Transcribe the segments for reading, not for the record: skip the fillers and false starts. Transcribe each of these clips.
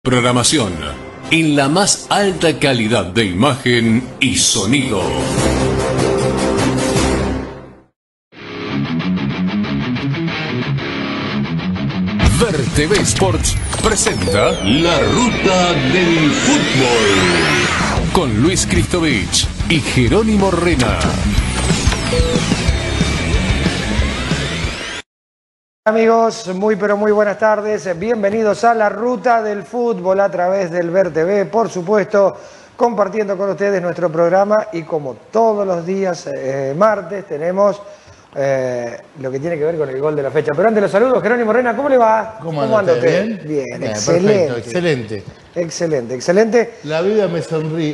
Programación en la más alta calidad de imagen y sonido. Ver TV Sports presenta La Ruta del Fútbol con Luis Cristovich y Jerónimo Rena. Amigos, muy pero muy buenas tardes. Bienvenidos a La Ruta del Fútbol a través del Ver TV, por supuesto, compartiendo con ustedes nuestro programa y como todos los días martes tenemos lo que tiene que ver con el gol de la fecha. Pero antes los saludos, Jerónimo Rena, ¿cómo le va? ¿Cómo anda usted? Bien, excelente. Perfecto, excelente. Excelente. La vida me sonríe,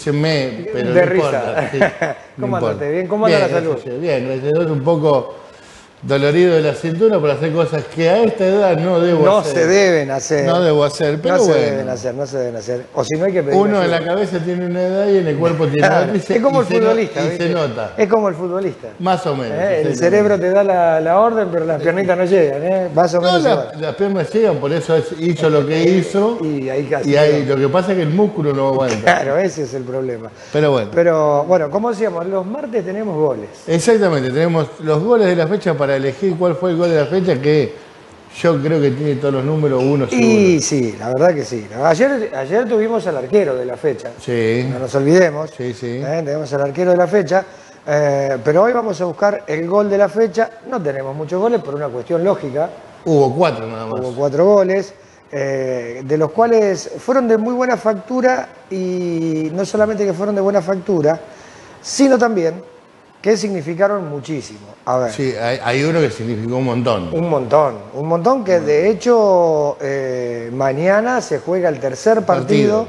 pero de no risa. importa. Sí, ¿Cómo no anda importa. bien? ¿Cómo anda la salud? Bien, gracias a Dios, un poco dolorido de la cintura por hacer cosas que a esta edad no debo hacer. No se deben hacer. No debo hacer, pero no bueno. no se deben hacer. O si no hay que pedir Uno ayuda. en la cabeza tiene una edad y en el cuerpo tiene otra. Es como el futbolista. Y ¿viste? se nota. Es como el futbolista. Más o menos. El cerebro te da la orden, pero las piernitas no llegan. Más o No, menos igual. las piernas llegan, por eso hizo lo que hizo. Y ahí casi. Y ahí, lo que pasa es que el músculo no aguanta. Claro, ese es el problema. Pero bueno. Pero bueno, como decíamos, los martes tenemos goles. Exactamente, tenemos los goles de la fecha para elegir cuál fue el gol de la fecha, que yo creo que tiene todos los números uno seguro. Y sí, la verdad que sí. Ayer tuvimos al arquero de la fecha. Sí. No nos olvidemos. Sí, sí. Tenemos al arquero de la fecha. Pero hoy vamos a buscar el gol de la fecha. No tenemos muchos goles por una cuestión lógica. Hubo 4 nada más. Hubo 4 goles, de los cuales fueron de muy buena factura y no solamente que fueron de buena factura, sino también que significaron muchísimo. A ver. Sí, hay uno que significó un montón. Un montón que de hecho mañana se juega el tercer partido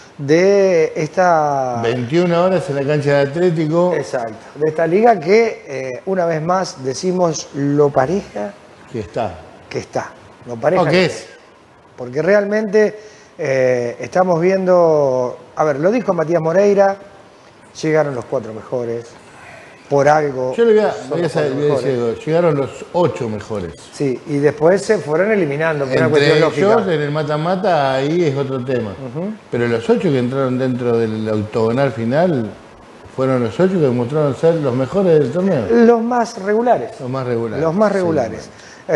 de esta... 21 horas en la cancha de Atlético. Exacto, de esta liga que una vez más decimos lo pareja Que está. que está. Lo pareja ¿O qué es? Porque realmente estamos viendo, a ver, lo dijo Matías Moreira, llegaron los 4 mejores, por algo. Yo le voy a son los 4 decir mejores. algo. Llegaron los 8 mejores. Sí, y después se fueron eliminando por una Entre cuestión ellos, lógica. en el mata-mata, ahí es otro tema. Pero los 8 que entraron dentro del octogonal final fueron los 8 que demostraron ser los mejores del torneo. Los más regulares. Los más regulares. Los más regulares.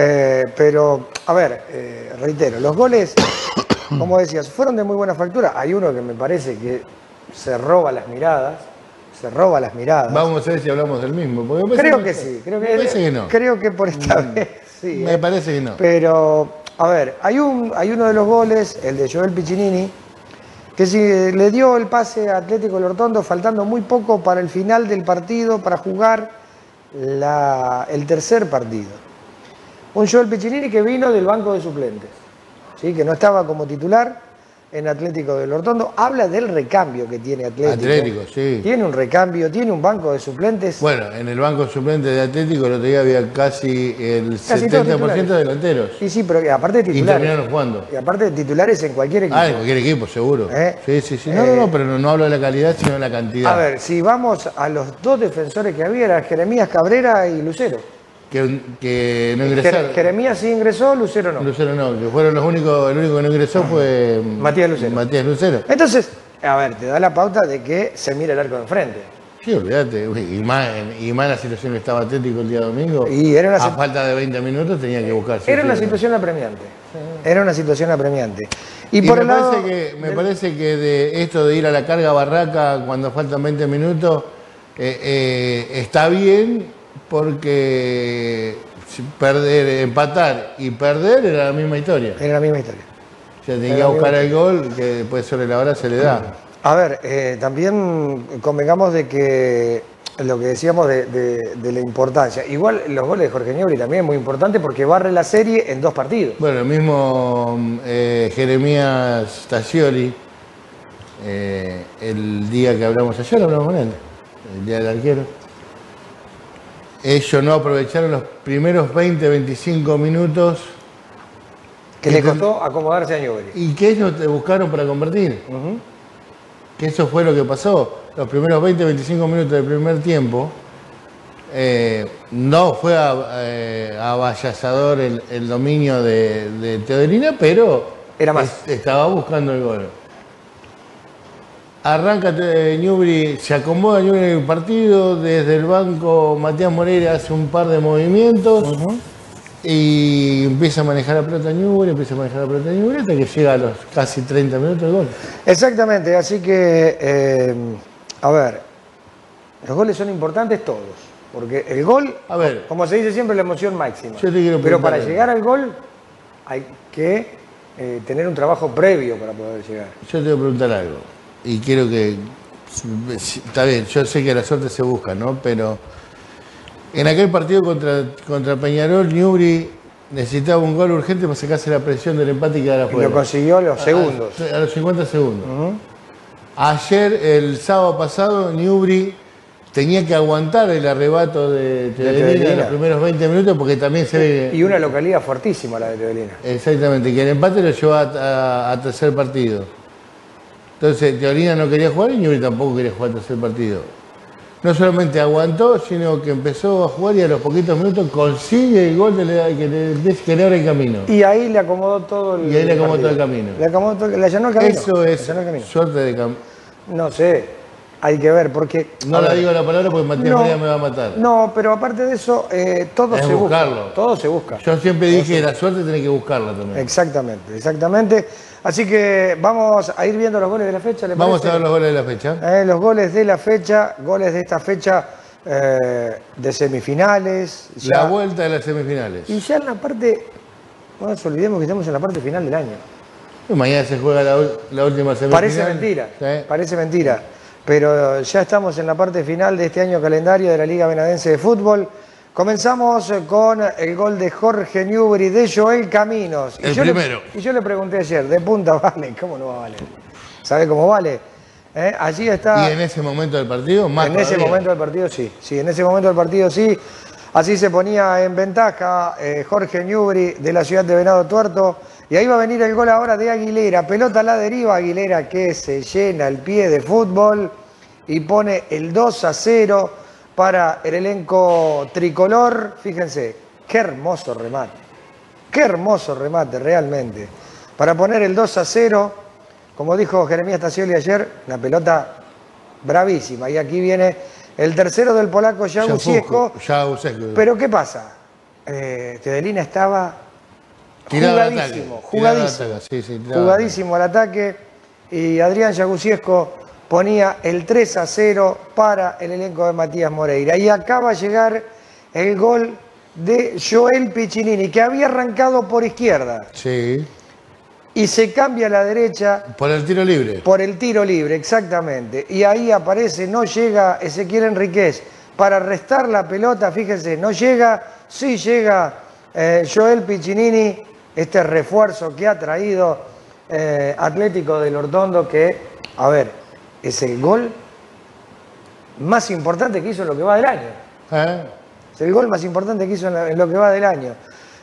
Pero, a ver, reitero, los goles, como decías, fueron de muy buena factura. Hay uno que me parece que se roba las miradas. Vamos a ver si hablamos del mismo. Porque me Creo parece que sí. me parece que no. Creo que por esta vez sí. Me parece que no. Pero, a ver, hay uno de los goles, el de Joel Piccinini, que si le dio el pase a Atlético Lortondo faltando muy poco para el final del partido, para jugar el tercer partido. Un Joel Piccinini que vino del banco de suplentes, ¿sí? Que no estaba como titular en Atlético de Lortondo. Habla del recambio que tiene Atlético. Sí. Tiene un recambio, tiene un banco de suplentes. Bueno, en el banco suplente de Atlético el otro día había casi el Casi todos 70% titulares. de delanteros. Y sí, pero aparte de Y titulares. terminaron jugando. Y aparte de titulares en cualquier equipo. En cualquier equipo, seguro. Sí. Pero no hablo de la calidad, sino de la cantidad. A ver, si vamos a los 2 defensores que había, eran Jeremías Cabrera y Lucero. Que no ingresaron. Jeremías sí ingresó, Lucero no. Lucero no, que fueron los únicos, el único que no ingresó fue Matías Lucero. Matías Lucero. Entonces, a ver, te da la pauta de que se mira el arco de enfrente. Sí, olvídate. Y más en la situación que estaba Atlético el día domingo. Y era una a falta de 20 minutos tenía que buscarse. Era una situación apremiante. Era una situación apremiante. Y por me el lado... me parece que de esto de ir a la carga barraca cuando faltan 20 minutos está bien, porque empatar y perder era la misma historia. Era la misma historia. O sea, tenía que buscar el gol que después sobre la hora se le da. A ver, también convengamos de que lo que decíamos de la importancia. Igual los goles de Jorge Niebri también es muy importante porque barre la serie en 2 partidos. Bueno, el mismo Jeremías Tassioli, el día que hablamos con él, el día del arquero. Ellos no aprovecharon los primeros 20-25 minutos. Que le costó acomodarse a Niebri. Y que ellos te buscaron para convertir. Que eso fue lo que pasó. Los primeros 20-25 minutos del primer tiempo no fue avallazador el dominio de Teodelina, pero Era más. Estaba buscando el gol. Arranca Ñubri, se acomoda Ñubri en el partido, desde el banco Matías Moreira hace un par de movimientos y empieza a manejar la pelota Ñubri, hasta que llega a los casi 30 minutos del gol. Exactamente, así que, a ver, los goles son importantes todos, porque el gol, A ver, como se dice siempre, la emoción máxima. Yo te quiero Pero para preguntar llegar al gol hay que tener un trabajo previo para poder llegar. yo te voy a preguntar algo y quiero que, está bien, yo sé que la suerte se busca, ¿no? Pero en aquel partido contra Peñarol, Ñubri necesitaba un gol urgente para sacarse la presión del empate y quedar Y afuera. lo consiguió a los segundos. A los 50 segundos. Ayer, el sábado pasado, Ñubri tenía que aguantar el arrebato de Tedelina en Tedelina. los primeros 20 minutos porque también se ve... Y una localidad fuertísima la de Tedelina. Exactamente, que el empate lo llevó a tercer partido. Entonces, Tedelina no quería jugar y Ñubri tampoco quería jugar tercer partido. No solamente aguantó, sino que empezó a jugar y a los poquitos minutos consigue el gol que le abre el camino. Y ahí le acomodó todo el Y ahí le acomodó partido. todo el camino. Le acomodó todo, le allanó el camino. Eso Le es allanó el camino. suerte de camino. No sé, hay que ver, porque... No a la ver, digo la palabra porque Matías Moreira me va a matar. No, pero aparte de eso, todo Es se buscarlo. busca. Todo se busca. Yo siempre dije que la suerte tenés que buscarla también. Exactamente, exactamente. Así que vamos a ir viendo los goles de la fecha, ¿le Vamos parece? a ver los goles de la fecha. Los goles de la fecha, goles de esta fecha de semifinales. La vuelta de las semifinales. Y ya en la parte, no nos olvidemos que estamos en la parte final del año. Y mañana se juega la última semifinal. Parece mentira, Sí. parece mentira. Pero ya estamos en la parte final de este año calendario de la Liga Benadense de Fútbol. Comenzamos con el gol de Jorge Ñubri de Joel Caminos. El primero. Y yo le pregunté ayer, ¿de punta vale? ¿Cómo no va a valer? ¿Sabe cómo vale? Allí está. Y en ese momento del partido, más En ese todavía. momento del partido sí. Sí, en ese momento del partido sí. Así se ponía en ventaja Jorge Ñubri de la ciudad de Venado Tuerto. Y ahí va a venir el gol ahora de Aguilera. Pelota a la deriva. Aguilera que se llena el pie de fútbol y pone el 2-0 para el elenco tricolor. Fíjense, qué hermoso remate. Qué hermoso remate realmente. Para poner el 2-0, como dijo Jeremías Tassioli ayer, una pelota bravísima. Y aquí viene el tercero del polaco Jagusiewicz. Jagusiewicz. Pero ¿qué pasa? Tedelina estaba Tirado al jugadísimo, ataque. Tirado al jugadísimo, ataque, sí, tirado al jugadísimo al ataque. Y Adrián Jagusiewicz ponía el 3-0 para el elenco de Matías Moreira. Y acaba a llegar el gol de Joel Piccinini, que había arrancado por izquierda Sí. y se cambia a la derecha Por el tiro libre. por el tiro libre, exactamente. Y ahí aparece, no llega Ezequiel Enríquez para restar la pelota, fíjense, no llega, sí llega Joel Piccinini, este refuerzo que ha traído Atlético del Hortondo, que, a ver, es el gol más importante que hizo en lo que va del año. Es el gol más importante que hizo en lo que va del año.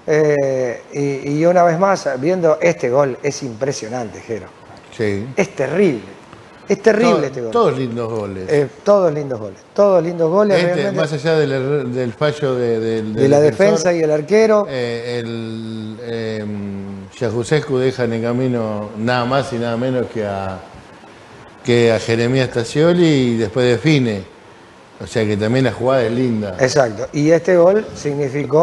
Y una vez más, viendo este gol, es impresionante, Jero. Sí. Es terrible. Es terrible este gol. Todos lindos goles. Todos lindos goles. Todos lindos goles. Realmente, Más allá del fallo del de la defensa y el arquero. Jagusiewicz deja en el camino nada más y nada menos que a Jeremías Tassioli y después define. O sea que también la jugada es linda. Exacto. Y este gol significó...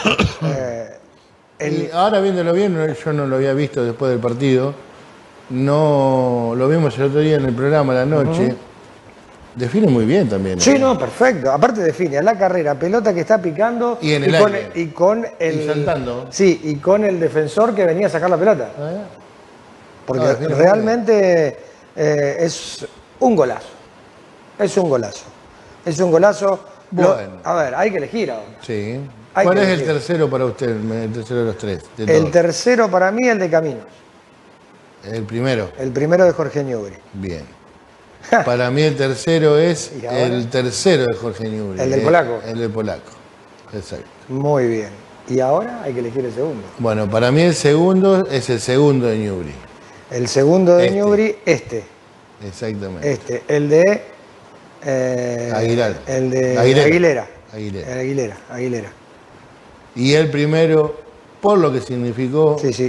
Y ahora viéndolo bien, yo no lo había visto después del partido. No lo vimos el otro día en el programa a la noche. Define muy bien también. Sí, no, perfecto. Aparte define a la carrera, pelota que está picando Y en el con, aire. y con el Y saltando. Sí, y con el defensor que venía a sacar la pelota. Porque define muy realmente es un golazo. Es un golazo. Es un golazo. Bueno. A ver, hay que elegir ahora. Sí. Hay ¿Cuál que es el elegir. tercero para usted? El tercero de los tres. De El todos. tercero para mí, el de Caminos. El primero. El primero de Jorge Ñubri. Bien. Para mí el tercero es ¿Y ahora? el tercero de Jorge Ñubri. ¿El del polaco? El del polaco. Exacto. Muy bien. Y ahora hay que elegir el segundo. Bueno, para mí el segundo es el segundo de Ñubri. El segundo de Este. Ñubri, Exactamente. el de Aguilar. El de Aguilera. Aguilera. Aguilera. Y el primero, por lo que significó, Sí, sí.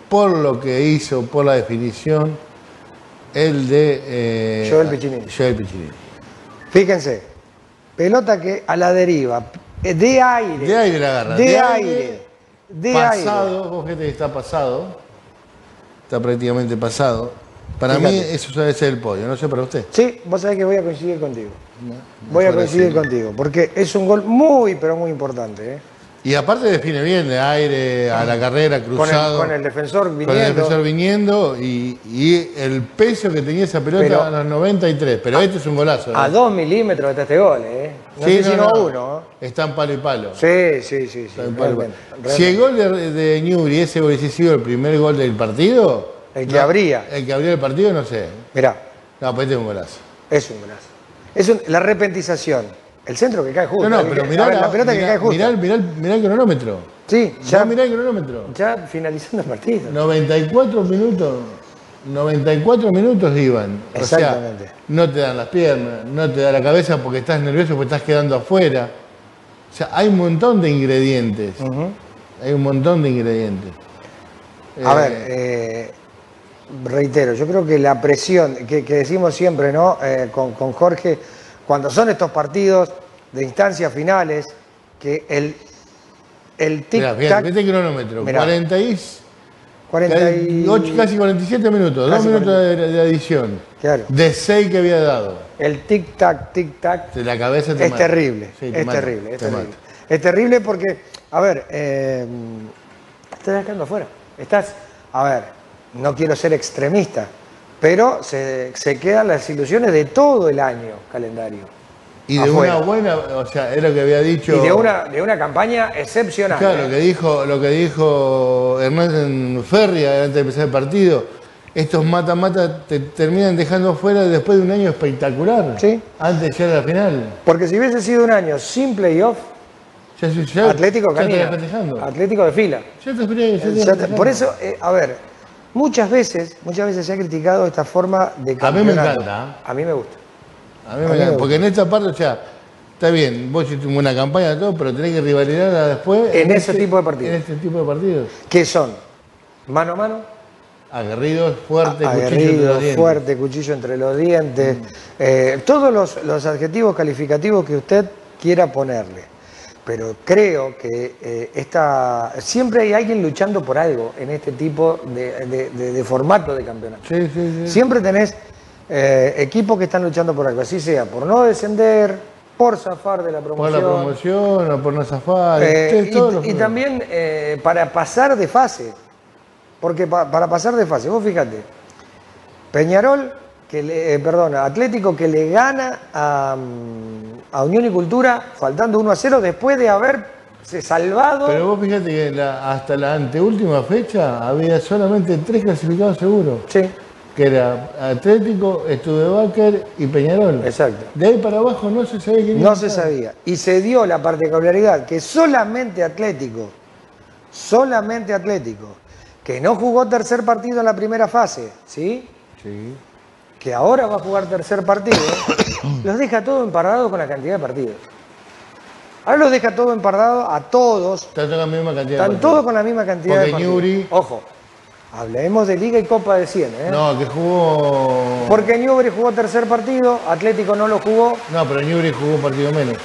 por lo que hizo, por la definición, el de Joel Piccinini. Joel Piccinini. Fíjense, pelota que a la deriva, de aire. De aire la agarra. De aire. De pasado, aire. vos fíjate que está pasado. Está prácticamente pasado. Para mí eso debe ser el podio, no sé para usted. Sí, vos sabés que voy a coincidir contigo. No, Voy a fuera coincidir así. contigo, porque es un gol muy, pero muy importante. ¿Eh? Y aparte define bien de aire a la carrera, cruzado. Con el defensor viniendo. Con el defensor viniendo y el peso que tenía esa pelota Pero- a los 93. Pero este es un golazo. A 2 milímetros está este gol, ¿eh? No Sí, sé si no a uno. Está en palo y palo. ¿Eh? Sí. Está en palo y palo. realmente. Si el gol de Newbery, ese hubiese sido el primer gol del partido. El que abría. El que abría el partido, no sé. Mirá, No, pues este es un golazo. es un golazo. La repentización. El centro que cae justo. No, El pero que- mirá, a ver, la pelota que cae justo. mirá el cronómetro. Sí, Ya mirá el cronómetro. ya finalizando el partido. 94 minutos. 94 minutos iban. O sea, Exactamente. no te dan las piernas, no te da la cabeza porque estás nervioso, porque estás quedando afuera. O sea, hay un montón de ingredientes. Hay un montón de ingredientes. A ver, reitero, yo creo que la presión que decimos siempre, ¿no? Con Jorge, cuando son estos partidos de instancias finales, que el Mirá, tic-tac. fíjate el cronómetro. Mirá. 48, casi 47 minutos, 2 Casi minutos de adición. Claro. De 6 que había dado. El tic-tac, tic-tac. De la cabeza te Es mata. terrible, Sí, te es mata, terrible, es te terrible. mata. Es terrible porque, a ver, estás quedando afuera. A ver, no quiero ser extremista, pero se quedan las ilusiones de todo el año calendario. Y de Afuera. una buena, o sea, es lo que había dicho. Y de una campaña excepcional. Claro, lo que dijo Hernán Ferri antes de empezar el partido. Estos mata-mata te terminan dejando fuera después de un año espectacular. Sí. Antes de llegar a la final. Porque si hubiese sido un año sin playoff, Ya Atlético ya camina. estás festejando. Atlético de fila. Ya te esperé, Por eso, a ver, muchas veces se ha criticado esta forma de A mí campeonato. me encanta. A mí me gusta. A mí me encanta. Porque en esta parte, o sea, está bien, vos hiciste una buena campaña y todo, pero tenés que rivalizar después. En ese tipo de partidos. En este tipo de partidos. ¿Qué son? Mano a mano, Aguerridos, fuertes, cuchillo entre los aguerrido, dientes. fuerte, cuchillo entre los dientes, todos los adjetivos calificativos que usted quiera ponerle. Pero creo que siempre hay alguien luchando por algo en este tipo de formato de campeonato. Sí. Siempre tenés equipos que están luchando por algo, así sea por no descender, por zafar de la Por promoción. la promoción o por no zafar. Y también para pasar de fase. Porque para pasar de fase, vos fíjate, Peñarol, Atlético que le gana a Unión y Cultura faltando 1-0 después de haberse salvado. Pero vos fíjate que hasta la anteúltima fecha había solamente 3 clasificados seguros. Sí, Que era Atlético, Studebaker y Peñarol. exacto. De ahí para abajo no se sabía quién iba No a se estar. sabía. Y se dio la particularidad que solamente Atlético, que no jugó tercer partido en la primera fase, ¿sí? Sí. Que ahora va a jugar tercer partido, los deja todo empardado con la cantidad de partidos. Ahora los deja todo empardado a todos, Están todos con la misma cantidad de están partidos. todos con la misma cantidad Porque de partidos. Newbery- Ojo, hablemos de Liga y Copa de 100, ¿eh? No, que jugó. Porque Newbery jugó tercer partido, Atlético no lo jugó. No, pero Newbery jugó un partido menos.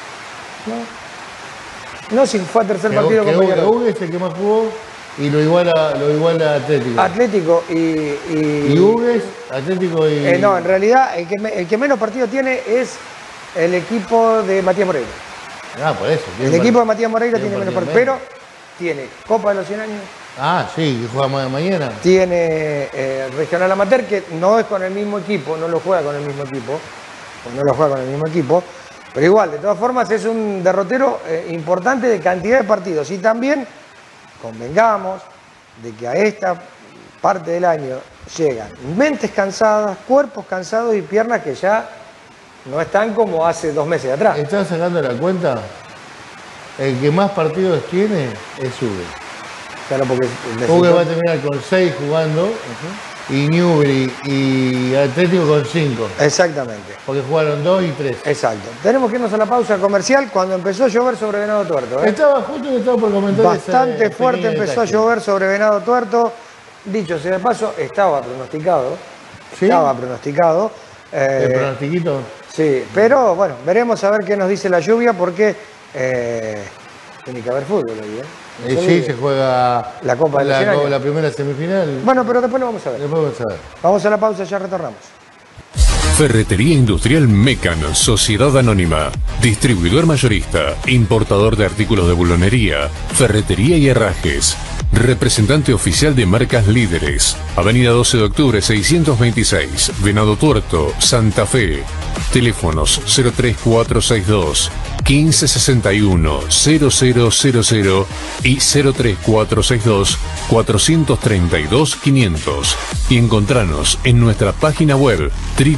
No, si fue a tercer Que partido con Peñarol. Hugo es el que más jugó y lo iguala Atlético. Atlético Y Hugues, Atlético y. no, en realidad el que menos partido tiene es el equipo de Matías Moreira. Ah, por eso. El equipo de Matías Moreira tiene tiene un menos partido partidos, pero tiene Copa de los 100 años, Ah, sí, que juega mañana. tiene Regional Amateur, que no es con el mismo equipo, no lo juega con el mismo equipo, pero igual, de todas formas es un derrotero importante de cantidad de partidos. Y también convengamos de que a esta parte del año llegan mentes cansadas, cuerpos cansados y piernas que ya no están como hace 2 meses atrás. ¿Estás sacando la cuenta? El que más partidos tiene es Hugues. Claro, porque Hugues va a terminar con 6 jugando y Newbery y Atlético con 5. Exactamente. Porque jugaron 2 y 3. Exacto. Tenemos que irnos a la pausa comercial cuando empezó a llover sobre Venado Tuerto. Estaba justo que estaba por comentar Bastante ese fuerte pequeño empezó a detalle. llover sobre Venado Tuerto. dicho sea de paso, estaba pronosticado. ¿Sí? Estaba pronosticado. ¿El pronostiquito? Sí, pero bueno, veremos a ver qué nos dice la lluvia porque tiene que haber fútbol ahí, ¿eh? Sí, se juega la Copa del Escenario. la primera semifinal. Bueno, pero después lo vamos a ver. Después vamos a ver. Vamos a la pausa, ya retornamos. Ferretería Industrial Mecan, Sociedad Anónima, distribuidor mayorista, importador de artículos de bulonería, ferretería y herrajes, representante oficial de marcas líderes, Avenida 12 de Octubre 626, Venado Tuerto, Santa Fe, teléfonos 03462 1561 0000 y 03462 432 500 y encontranos en nuestra página web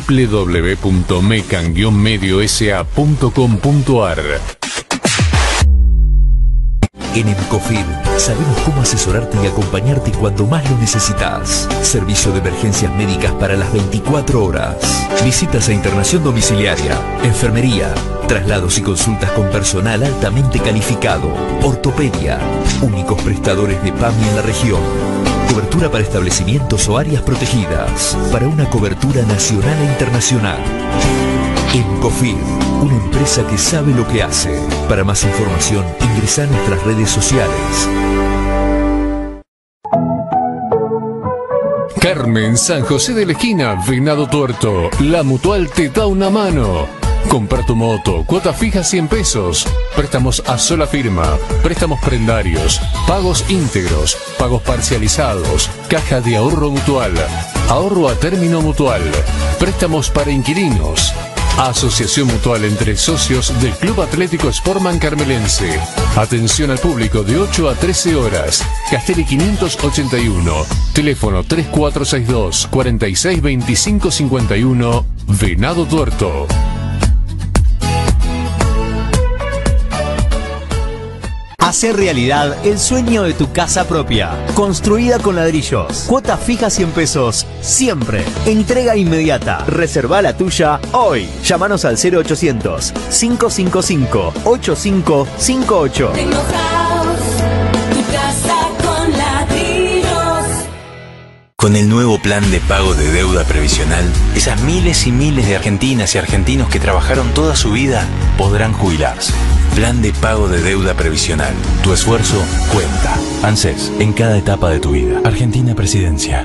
www.mecan-mediosa.com.ar. En Encofir sabemos cómo asesorarte y acompañarte cuando más lo necesitas. Servicio de emergencias médicas para las 24 horas. Visitas a internación domiciliaria, enfermería, traslados y consultas con personal altamente calificado. Ortopedia, únicos prestadores de PAMI en la región. Cobertura para establecimientos o áreas protegidas. Para una cobertura nacional e internacional. Encofir, una empresa que sabe lo que hace. Para más información, ingresa a nuestras redes sociales. Carmen, San José de la Esquina, Venado Tuerto. La Mutual te da una mano. Comprar tu moto, cuota fija 100 pesos. Préstamos a sola firma, préstamos prendarios, pagos íntegros, pagos parcializados, caja de ahorro mutual, ahorro a término mutual, préstamos para inquilinos. Asociación mutual entre socios del Club Atlético Sportman Carmelense. Atención al público de 8 a 13 horas. Castelli 581. Teléfono 3462 462551. Venado Tuerto. Hacer realidad el sueño de tu casa propia. Construida con ladrillos. Cuota fija 100 pesos. Siempre. Entrega inmediata. Reserva la tuya hoy. Llámanos al 0800 555 8558. Tu casa con ladrillos. Con el nuevo plan de pago de deuda previsional, esas miles y miles de argentinas y argentinos que trabajaron toda su vida podrán jubilarse. Plan de pago de deuda previsional. Tu esfuerzo cuenta. ANSES, en cada etapa de tu vida. Argentina Presidencia.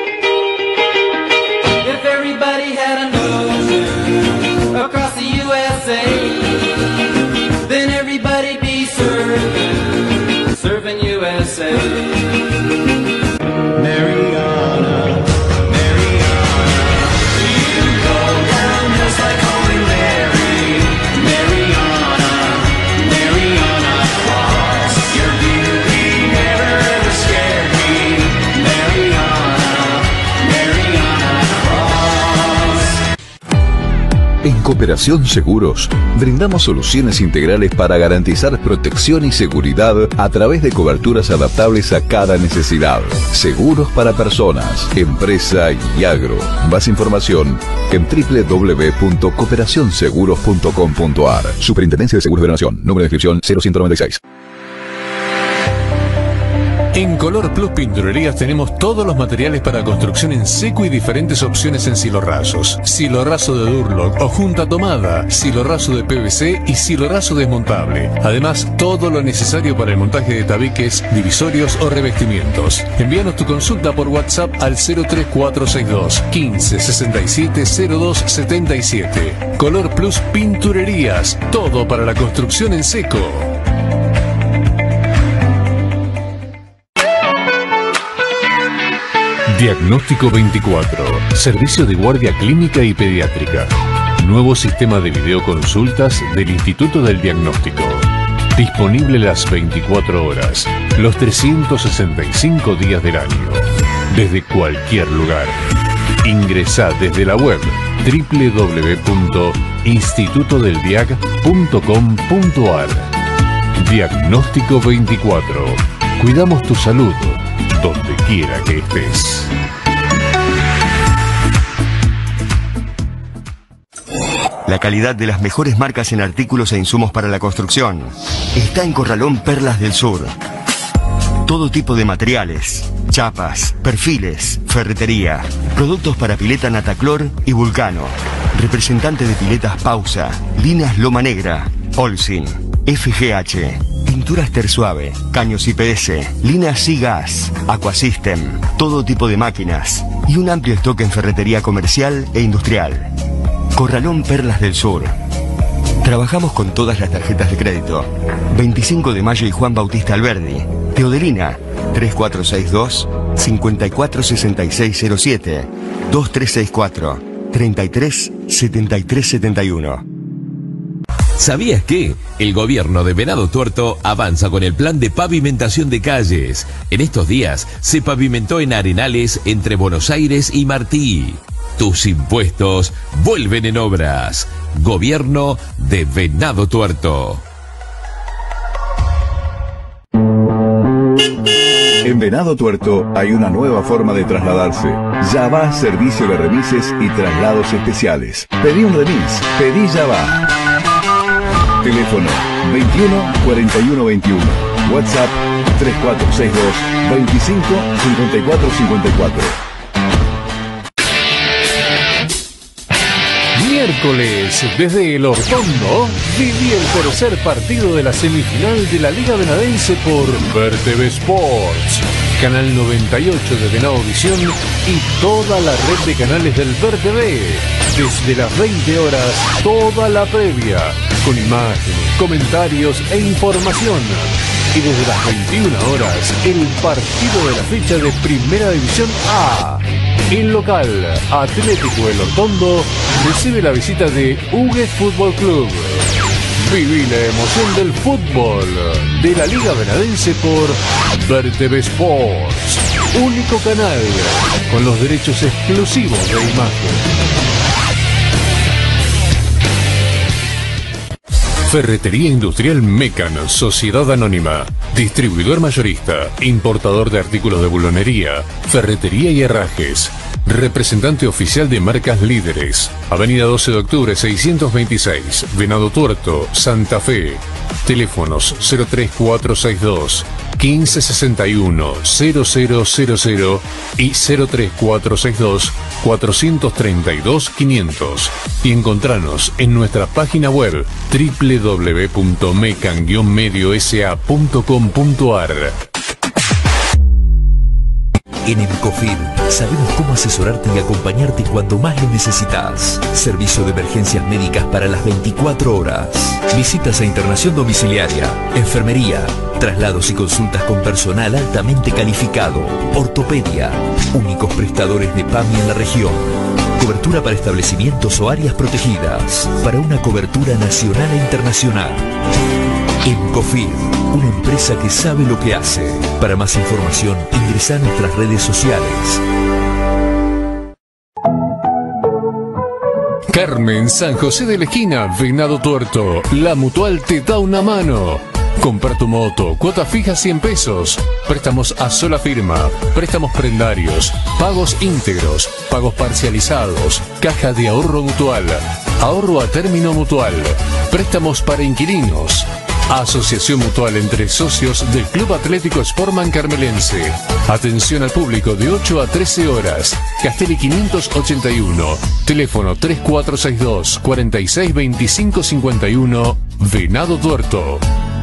If everybody had a nose across the USA, then everybody'd be serving USA. Mariana, Mariana, you go down just like Holy Mary. Mariana, Mariana Cross, your beauty never ever scared me. Mariana, Mariana Cross. En Cooperación Seguros, brindamos soluciones integrales para garantizar protección y seguridad a través de coberturas adaptables a cada necesidad. Seguros para personas, empresa y agro. Más información en www.cooperacionseguros.com.ar. Superintendencia de Seguros de la Nación. Número de inscripción 0196. En Color Plus Pinturerías tenemos todos los materiales para construcción en seco y diferentes opciones en silorrazos. Silorrazo de Durlock o junta tomada, silorrazo de PVC y silorrazo desmontable. Además, todo lo necesario para el montaje de tabiques, divisorios o revestimientos. Envíanos tu consulta por WhatsApp al 03462 15 67 02 77. Color Plus Pinturerías, todo para la construcción en seco. Diagnóstico 24. Servicio de guardia clínica y pediátrica. Nuevo sistema de videoconsultas del Instituto del Diagnóstico. Disponible las 24 horas, los 365 días del año. Desde cualquier lugar. Ingresá desde la web www.institutodeldiag.com.ar. Diagnóstico 24. Cuidamos tu salud donde quiera que estés. La calidad de las mejores marcas en artículos e insumos para la construcción está en Corralón Perlas del Sur. Todo tipo de materiales, chapas, perfiles, ferretería, productos para pileta Nataclor y Vulcano. Representante de piletas Pausa, Linas Loma Negra, Olsin, FGH, Pinturas Tersuave, Caños IPS, Linas Sigas, Aquasystem, todo tipo de máquinas y un amplio stock en ferretería comercial e industrial. Corralón Perlas del Sur. Trabajamos con todas las tarjetas de crédito. 25 de Mayo y Juan Bautista Alberdi. Teodelina, 3462 546607 2364 337371. ¿Sabías que el gobierno de Venado Tuerto avanza con el plan de pavimentación de calles? En estos días se pavimentó en Arenales entre Buenos Aires y Martí. Tus impuestos vuelven en obras. Gobierno de Venado Tuerto. En Venado Tuerto hay una nueva forma de trasladarse. Yavá Servicio de Remises y Traslados Especiales. Pedí un remis, pedí Yavá. Teléfono 21 41 21. WhatsApp 3462 25 54 54. Miércoles, desde El Hortondo, viví el tercer partido de la semifinal de la Liga Venadense por VerTV Sports, Canal 98 de Venado Visión y toda la red de canales del VerTV. Desde las 20 horas, toda la previa, con imágenes, comentarios e información. Y desde las 21 horas, el partido de la fecha de Primera División A. El local, Atlético El Hortondo, recibe la visita de Hugues Fútbol Club. Viví la emoción del fútbol de la Liga Venadense por VerTV Sports, único canal con los derechos exclusivos de imagen. Ferretería Industrial Mecan, Sociedad Anónima, distribuidor mayorista, importador de artículos de bulonería, ferretería y herrajes, representante oficial de marcas líderes, Avenida 12 de Octubre 626, Venado Tuerto, Santa Fe, teléfonos 03462 1561 0000 y 03462 432 500 y encontranos en nuestra página web www.mecan-mediosa.com.ar. En Encofir sabemos cómo asesorarte y acompañarte cuando más lo necesitas. Servicio de emergencias médicas para las 24 horas. Visitas a internación domiciliaria, enfermería, traslados y consultas con personal altamente calificado, ortopedia, únicos prestadores de PAMI en la región. Cobertura para establecimientos o áreas protegidas, para una cobertura nacional e internacional. Encofir, una empresa que sabe lo que hace. Para más información, ingresa a nuestras redes sociales. Carmen, San José de la Esquina, Venado Tuerto. La Mutual te da una mano. Compra tu moto, cuota fija 100 pesos. Préstamos a sola firma, préstamos prendarios, pagos íntegros, pagos parcializados, caja de ahorro mutual, ahorro a término mutual, préstamos para inquilinos. Asociación mutual entre socios del Club Atlético Sportman Carmelense. Atención al público de 8 a 13 horas. Castelli 581. Teléfono 3462 46 25 51. Venado Tuerto.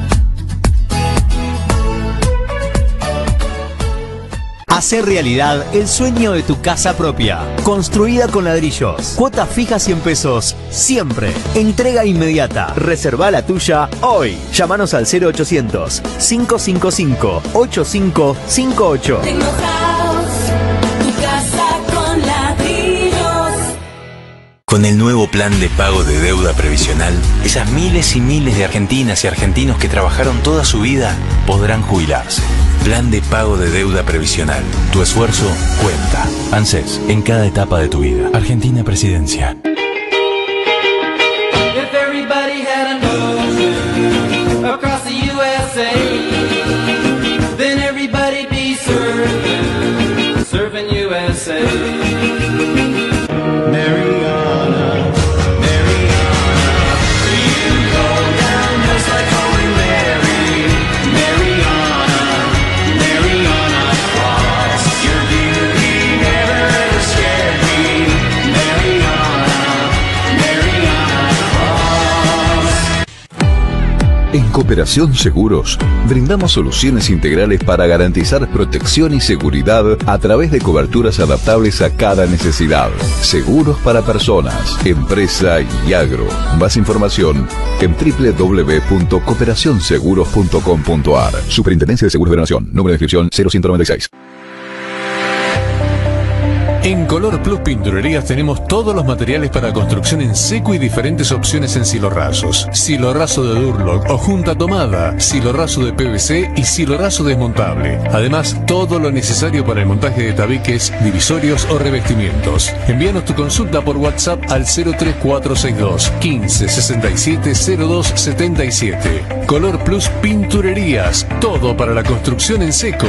Hacer realidad el sueño de tu casa propia, construida con ladrillos. Cuota fija 100 pesos, siempre. Entrega inmediata. Reserva la tuya hoy. Llámanos al 0800 555 8558. Tecnohouse, tu casa con ladrillos. Con el nuevo plan de pago de deuda previsional, esas miles y miles de argentinas y argentinos que trabajaron toda su vida podrán jubilarse. Plan de pago de deuda previsional. Tu esfuerzo cuenta. ANSES, en cada etapa de tu vida. Argentina Presidencia. If everybody had an ocean across the USA, then everybody'd be surfing USA. Mariana, Mariana, you go down just like Holy Mary. Mariana, Mariana Cross. Cooperación Seguros brindamos soluciones integrales para garantizar protección y seguridad a través de coberturas adaptables a cada necesidad. Seguros para personas, empresa y agro. Más información en www.cooperacionseguros.com.ar. Superintendencia de Seguros de la Nación. Número de inscripción 0196. En Color Plus Pinturerías tenemos todos los materiales para construcción en seco y diferentes opciones en silorrazos. Silorrazo de Durlock o junta tomada, silorrazo de PVC y silorrazo desmontable. Además, todo lo necesario para el montaje de tabiques, divisorios o revestimientos. Envíanos tu consulta por WhatsApp al 03462 15 67 02 77. Color Plus Pinturerías, todo para la construcción en seco.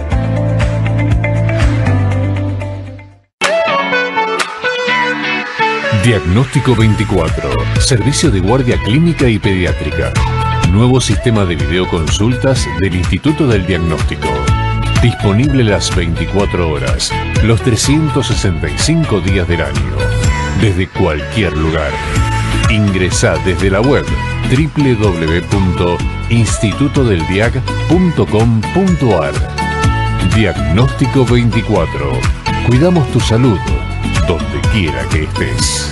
Diagnóstico 24. Servicio de guardia clínica y pediátrica. Nuevo sistema de videoconsultas del Instituto del Diagnóstico. Disponible las 24 horas, los 365 días del año. Desde cualquier lugar. Ingresá desde la web www.institutodeldiag.com.ar. Diagnóstico 24. Cuidamos tu salud donde quiera que estés.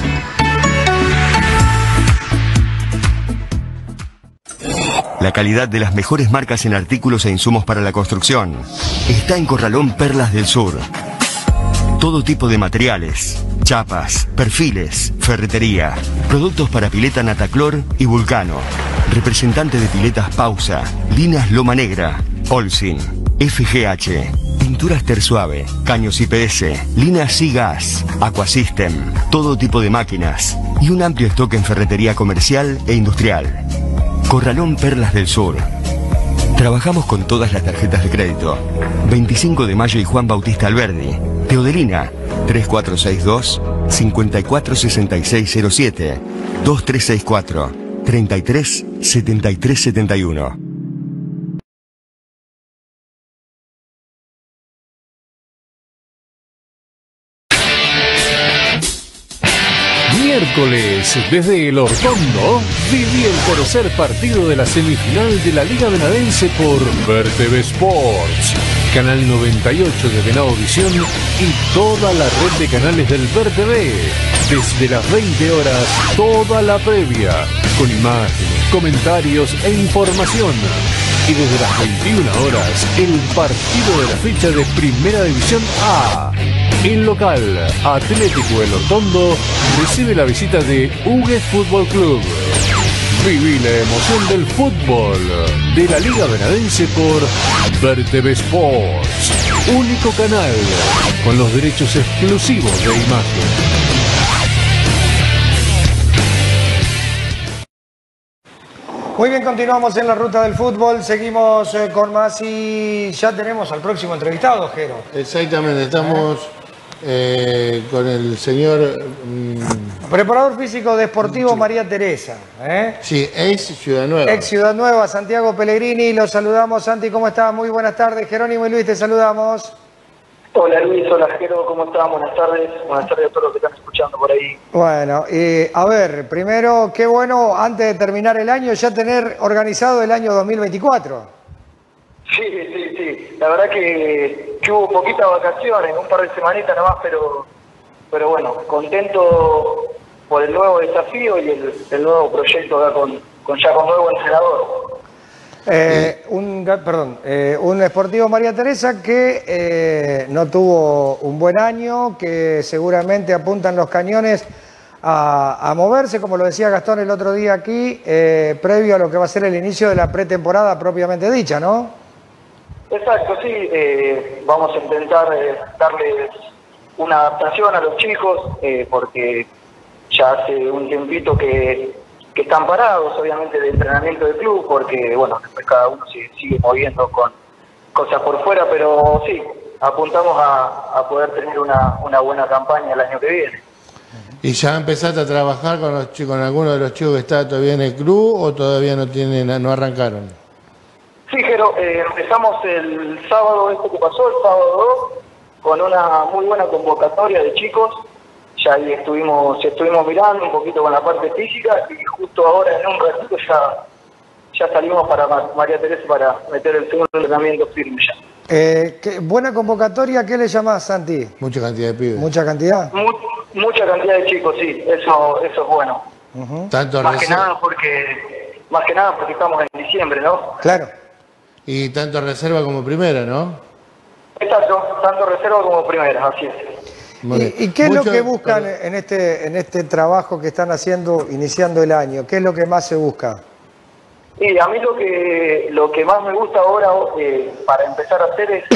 La calidad de las mejores marcas en artículos e insumos para la construcción está en Corralón Perlas del Sur. Todo tipo de materiales, chapas, perfiles, ferretería, productos para pileta Nataclor y Vulcano. Representante de piletas Pausa, Líneas Loma Negra, Olsin, FGH. Pinturas Tersuave, caños IPS, líneas Gas, Aquasystem, todo tipo de máquinas y un amplio stock en ferretería comercial e industrial. Corralón Perlas del Sur. Trabajamos con todas las tarjetas de crédito. 25 de Mayo y Juan Bautista Alberdi. Teodelina, 3462 546607 2364 33 73 71. Miércoles, desde El Hortondo, viví el tercer partido de la semifinal de la Liga Venadense por VerTV Sports, Canal 98 de Venado Visión y toda la red de canales del VerTV. Desde las 20 horas, toda la previa, con imágenes, comentarios e información. Y desde las 21 horas, el partido de la fecha de Primera División A. El local, Atlético El Hortondo, recibe la visita de Hugues Fútbol Club. Viví la emoción del fútbol de la Liga Venadense por VerTV Sports, único canal con los derechos exclusivos de imagen. Muy bien, continuamos en la ruta del fútbol, seguimos con más y ya tenemos al próximo entrevistado, Jero. Exactamente, estamos con el señor... Preparador físico deportivo María Teresa. Sí, ex Ciudad Nueva. Ex Ciudad Nueva, Santiago Pellegrini, los saludamos. Santi, ¿cómo estás? Muy buenas tardes. Jerónimo y Luis, te saludamos. Hola Luis, hola Jero, ¿cómo están? Buenas tardes a todos los que están escuchando por ahí. Bueno, a ver, primero, qué bueno, antes de terminar el año, ya tener organizado el año 2024. Sí, la verdad que hubo poquitas vacaciones, un par de semanitas nomás, pero bueno, contento por el nuevo desafío y el nuevo proyecto acá con nuevo entrenador. Un Sportivo María Teresa que no tuvo un buen año, que seguramente apuntan los cañones a moverse, como lo decía Gastón el otro día aquí, previo a lo que va a ser el inicio de la pretemporada propiamente dicha, ¿no? Exacto, sí. Vamos a intentar darles una adaptación a los chicos, porque ya hace un tiempito que están parados, obviamente, de entrenamiento del club, porque, bueno, después cada uno se sigue moviendo con cosas por fuera, pero sí, apuntamos a poder tener una buena campaña el año que viene. ¿Y ya empezaste a trabajar con alguno de los chicos que está todavía en el club o todavía no arrancaron? Sí, Jero, empezamos el sábado que pasó, el sábado 2, con una muy buena convocatoria de chicos. Ya ahí estuvimos mirando un poquito con la parte física y justo ahora en un ratito ya salimos para María Teresa para meter el segundo entrenamiento firme ya. Buena convocatoria, ¿qué le llamás, Santi? Mucha cantidad de pibes. ¿Mucha cantidad? Mucha cantidad de chicos, sí, eso es bueno. Tanto Más que nada porque estamos en diciembre, ¿no? Claro. Y tanto reserva como primera, ¿no? Exacto, tanto reserva como primera, así es. ¿Y qué es lo que buscan en este trabajo que están haciendo, iniciando el año? ¿Qué es lo que más se busca? Y a mí lo que más me gusta ahora para empezar a hacer es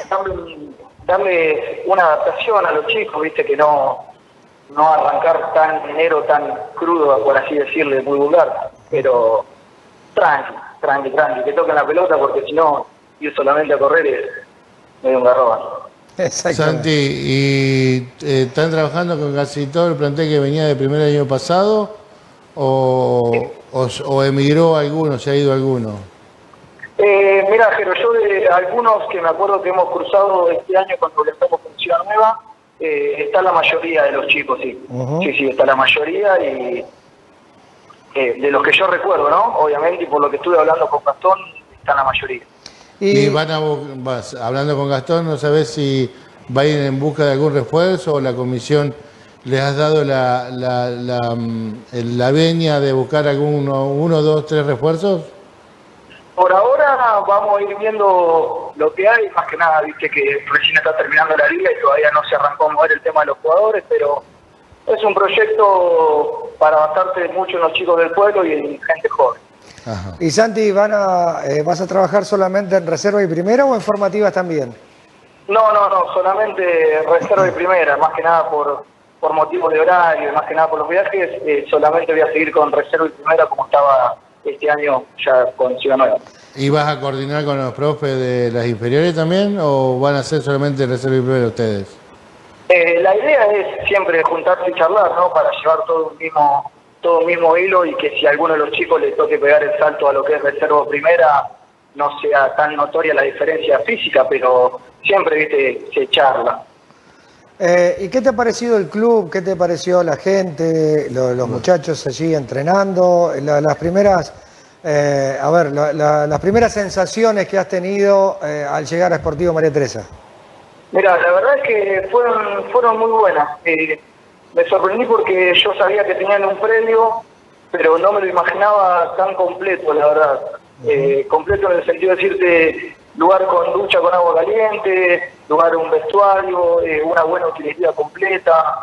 darle una adaptación a los chicos, viste, que no arrancar tan enero, tan crudo, por así decirle, muy vulgar, pero tranqui, que toquen la pelota, porque si no, ir solamente a correr es medio un garrón. Santi, ¿y están trabajando con casi todo el plantel que venía de primer año pasado o emigró alguno, se ha ido alguno? Mira, Jero, yo de algunos que me acuerdo que hemos cruzado este año cuando estamos con Ciudad Nueva, está la mayoría de los chicos, sí. Sí, está la mayoría y de los que yo recuerdo, ¿no? Obviamente, y por lo que estuve hablando con Gastón, está la mayoría. Y vas hablando con Gastón, ¿no sabes si va a ir en busca de algún refuerzo o la comisión les has dado la venia de buscar uno, dos, tres refuerzos? Por ahora vamos a ir viendo lo que hay, más que nada, viste que recién está terminando la liga y todavía no se arrancó a mover el tema de los jugadores, pero es un proyecto para basarse mucho en los chicos del pueblo y en gente joven. Ajá. Y Santi, ¿vas a trabajar solamente en reserva y primera o en formativas también? No, solamente reserva y primera, más que nada por motivos de horario, más que nada por los viajes, solamente voy a seguir con reserva y primera como estaba este año ya con Ciudad Nueva. ¿Y vas a coordinar con los profes de las inferiores también o van a ser solamente reserva y primera ustedes? La idea es siempre juntarse y charlar, ¿no? Para llevar todo un mismo hilo y que si a alguno de los chicos le toque pegar el salto a lo que es reserva o primera, no sea tan notoria la diferencia física, pero siempre, viste, se charla. ¿Y qué te ha parecido el club? ¿Qué te pareció la gente, los muchachos allí entrenando? Las primeras, las primeras sensaciones que has tenido al llegar a Sportivo María Teresa. Mira, la verdad es que fueron muy buenas. Me sorprendí porque yo sabía que tenían un predio, pero no me lo imaginaba tan completo, la verdad. Completo en el sentido de decirte lugar con ducha con agua caliente, lugar un vestuario, una buena utilidad completa,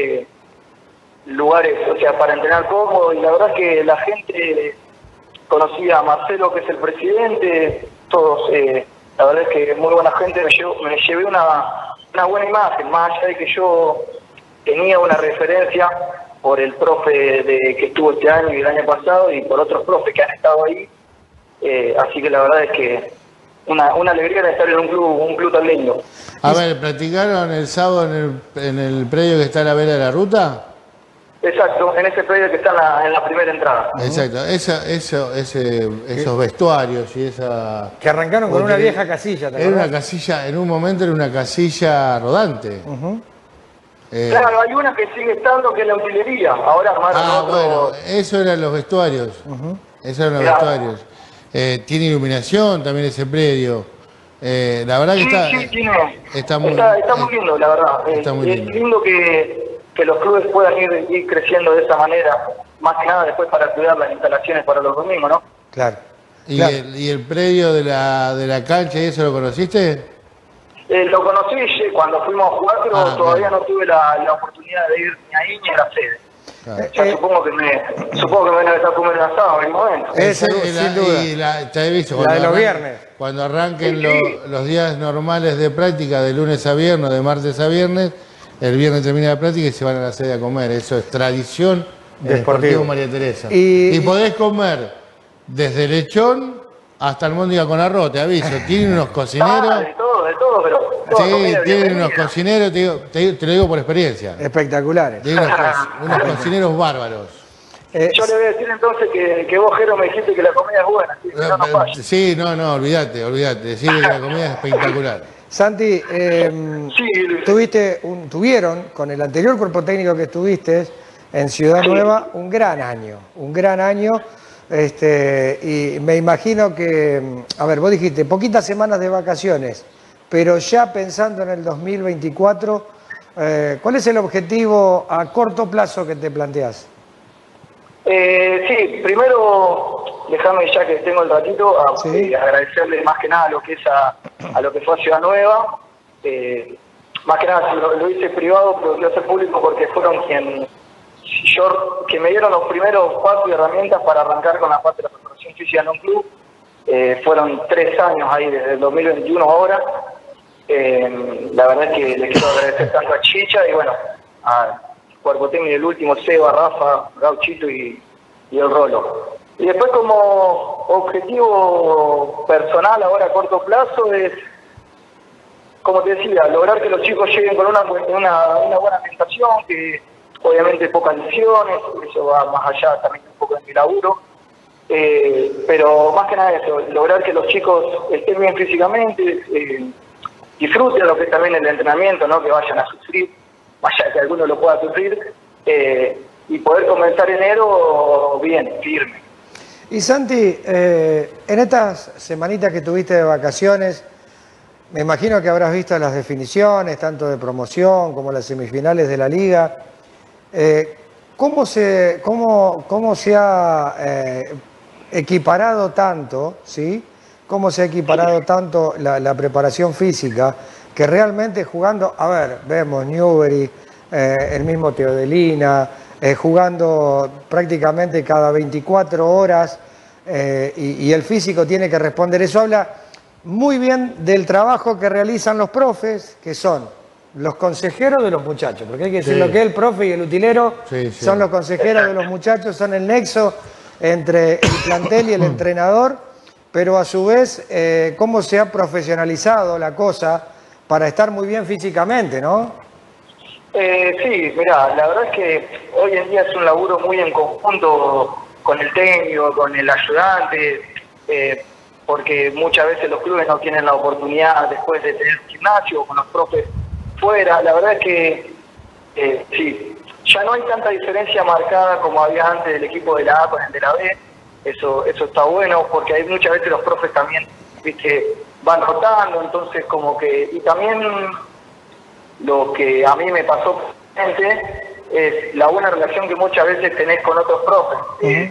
lugares, o sea, para entrenar cómodo. Y la verdad es que la gente conocía a Marcelo, que es el presidente, todos, la verdad es que muy buena gente, me llevé una buena imagen, más allá de que yo tenía una referencia por el profe que estuvo este año y el año pasado y por otros profes que han estado ahí, así que la verdad es que una alegría de estar en un club tan lindo. A ver, ¿practicaron el sábado en el predio que está a la vera de la ruta? Exacto, en ese predio que está en la primera entrada. Exacto, esos vestuarios y esa... Que arrancaron con una vieja casilla. Era una casilla, en un momento era una casilla rodante. Claro, hay una que sigue estando que es la utilería. Ahora armaron bueno, eso eran los vestuarios. Esos eran los vestuarios. Tiene iluminación también ese predio. La verdad que está muy lindo, la verdad. Está muy lindo. Es lindo que los clubes puedan ir creciendo de esa manera, más que nada después para cuidar las instalaciones para los domingos, ¿no? Claro. ¿Y el predio de la cancha y eso lo conociste? Lo conocí cuando fuimos a jugar, pero todavía no tuve la oportunidad de ir ni ahí ni a la sede. Claro. Ya supongo que me van a estar comiendo un asado en el momento. Sin duda. Y te he visto la de los viernes. Cuando arranquen los días normales de práctica, de lunes a viernes, de martes a viernes, el viernes termina la práctica y se van a la sede a comer. Eso es tradición de Sportivo María Teresa. Y podés comer desde lechón hasta almóndiga con arroz, te aviso. Tienen unos cocineros. De todo, pero. Sí, tienen unos cocineros, te lo digo por experiencia. Espectaculares. Tienen unos cocineros bárbaros. Yo le voy a decir entonces que vos, Jero, me dijiste que la comida es buena. Sí, no, olvídate. Decirle que la comida es espectacular. Santi, tuvieron, con el anterior cuerpo técnico que estuviste en Ciudad Nueva, un gran año Y me imagino que, a ver, vos dijiste, poquitas semanas de vacaciones, pero ya pensando en el 2024, ¿cuál es el objetivo a corto plazo que te planteás? Sí, primero, déjame ya que tengo el ratito, agradecerle más que nada a lo que es a lo que fue a Ciudad Nueva. Más que nada lo hice privado, pero lo quiero hacer público porque fueron que me dieron los primeros pasos y herramientas para arrancar con la parte de la preparación física en un club. Fueron 3 años ahí, desde el 2021 ahora. La verdad es que le quiero agradecer tanto a Chicha y bueno, al cuerpo técnico, el último, Seba, Rafa, Gauchito y el Rolo. Y después como objetivo personal ahora a corto plazo es, como te decía, lograr que los chicos lleguen con una buena alimentación, que obviamente pocas lesiones, eso va más allá también un poco de mi laburo. Pero más que nada eso, lograr que los chicos estén bien físicamente, disfruten lo que es también el entrenamiento, ¿no? Que vayan a sufrir, vaya que alguno lo pueda sufrir, y poder comenzar enero bien, firme. Y Santi, en estas semanitas que tuviste de vacaciones, me imagino que habrás visto las definiciones, tanto de promoción como las semifinales de la Liga. ¿Cómo se ha equiparado tanto, ¿sí? ¿Cómo se ha equiparado tanto la preparación física? Que realmente jugando, a ver, vemos Newbery, el mismo Teodelina, jugando prácticamente cada 24 horas y el físico tiene que responder. Eso habla muy bien del trabajo que realizan los profes, que son los consejeros de los muchachos, porque hay que decir lo que es el profe y el utilero, son los consejeros de los muchachos, son el nexo entre el plantel y el entrenador, pero a su vez, cómo se ha profesionalizado la cosa para estar muy bien físicamente, ¿no? Sí, mirá, la verdad es que hoy en día es un laburo muy en conjunto con el técnico, con el ayudante, porque muchas veces los clubes no tienen la oportunidad después de tener un gimnasio con los profes fuera. La verdad es que sí, ya no hay tanta diferencia marcada como había antes del equipo de la A con el de la B. Eso está bueno, porque hay muchas veces los profes también, viste, van rotando, entonces como que, y también lo que a mí me pasó es la buena relación que muchas veces tenés con otros profes.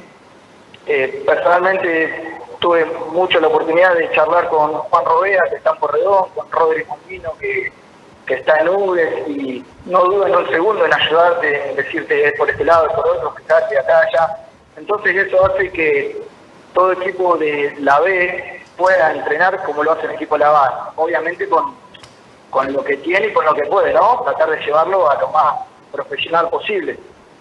Personalmente tuve mucho la oportunidad de charlar con Juan Robea, que está en Porredón, con Rodrigo Mundino, que está en UBES, y no dudo en un segundo en ayudarte, en decirte es por este lado, es por otro, fijate acá, allá. Entonces eso hace que todo equipo de la B pueda entrenar como lo hace el equipo de la A, obviamente con lo que tiene y con lo que puede, ¿no? Tratar de llevarlo a lo más profesional posible.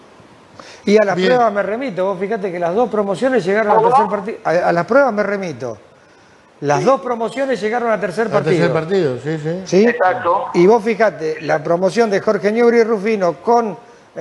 Y a las pruebas me remito, vos fíjate que las 2 promociones llegaron al tercer partido. A las pruebas me remito. Las 2 promociones llegaron al tercer partido. Al tercer partido, sí. ¿Sí? Exacto. Y vos fíjate, la promoción de Jorge Newbery y Rufino con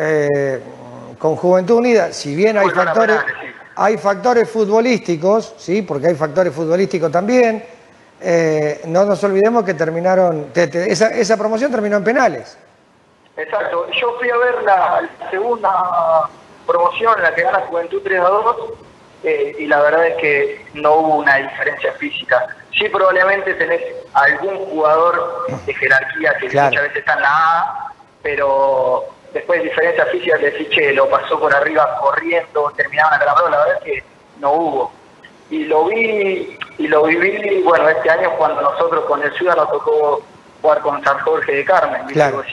Juventud Unida, si bien hay factores futbolísticos, ¿sí? Porque hay factores futbolísticos también, no nos olvidemos que terminaron, esa promoción terminó en penales. Exacto. Yo fui a ver la segunda promoción, la que gana Juventud 3-2, y la verdad es que no hubo una diferencia física. Sí, probablemente tenés algún jugador de jerarquía que muchas veces está en la A, pero después de diferencia física le decís, che, lo pasó por arriba corriendo, terminaban a la verdad es que no hubo. Y lo viví, bueno, este año cuando nosotros con el Ciudad nos tocó jugar con San Jorge de Carmen, claro.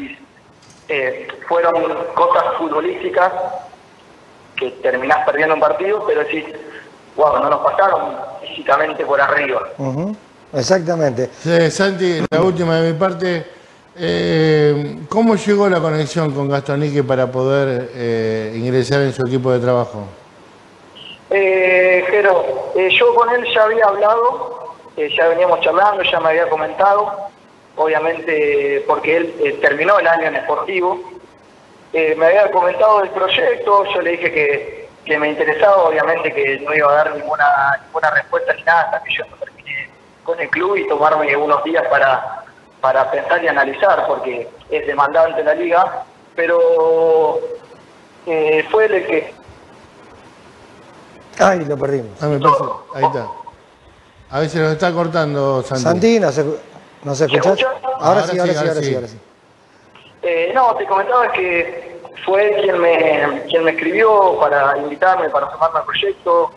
Fueron cosas futbolísticas que terminás perdiendo un partido, pero decís, wow, no nos pasaron físicamente por arriba. Exactamente. Sí, Santi, la última de mi parte, ¿cómo llegó la conexión con Gastonique para poder ingresar en su equipo de trabajo? Jero, yo con él ya había hablado, ya veníamos charlando, ya me había comentado, obviamente porque él terminó el año en Sportivo, me había comentado del proyecto, yo le dije que me interesaba, obviamente que no iba a dar ninguna respuesta ni nada hasta que yo no termine con el club y tomarme unos días para pensar y analizar, porque es demandante la liga, pero fue el que... Ay, lo perdimos. Me parece, ahí está. A ver si nos está cortando, Santi. Santi, ¿no se escucha? Ahora sí. No, te comentaba que fue él quien me escribió para invitarme, para sumarme al proyecto,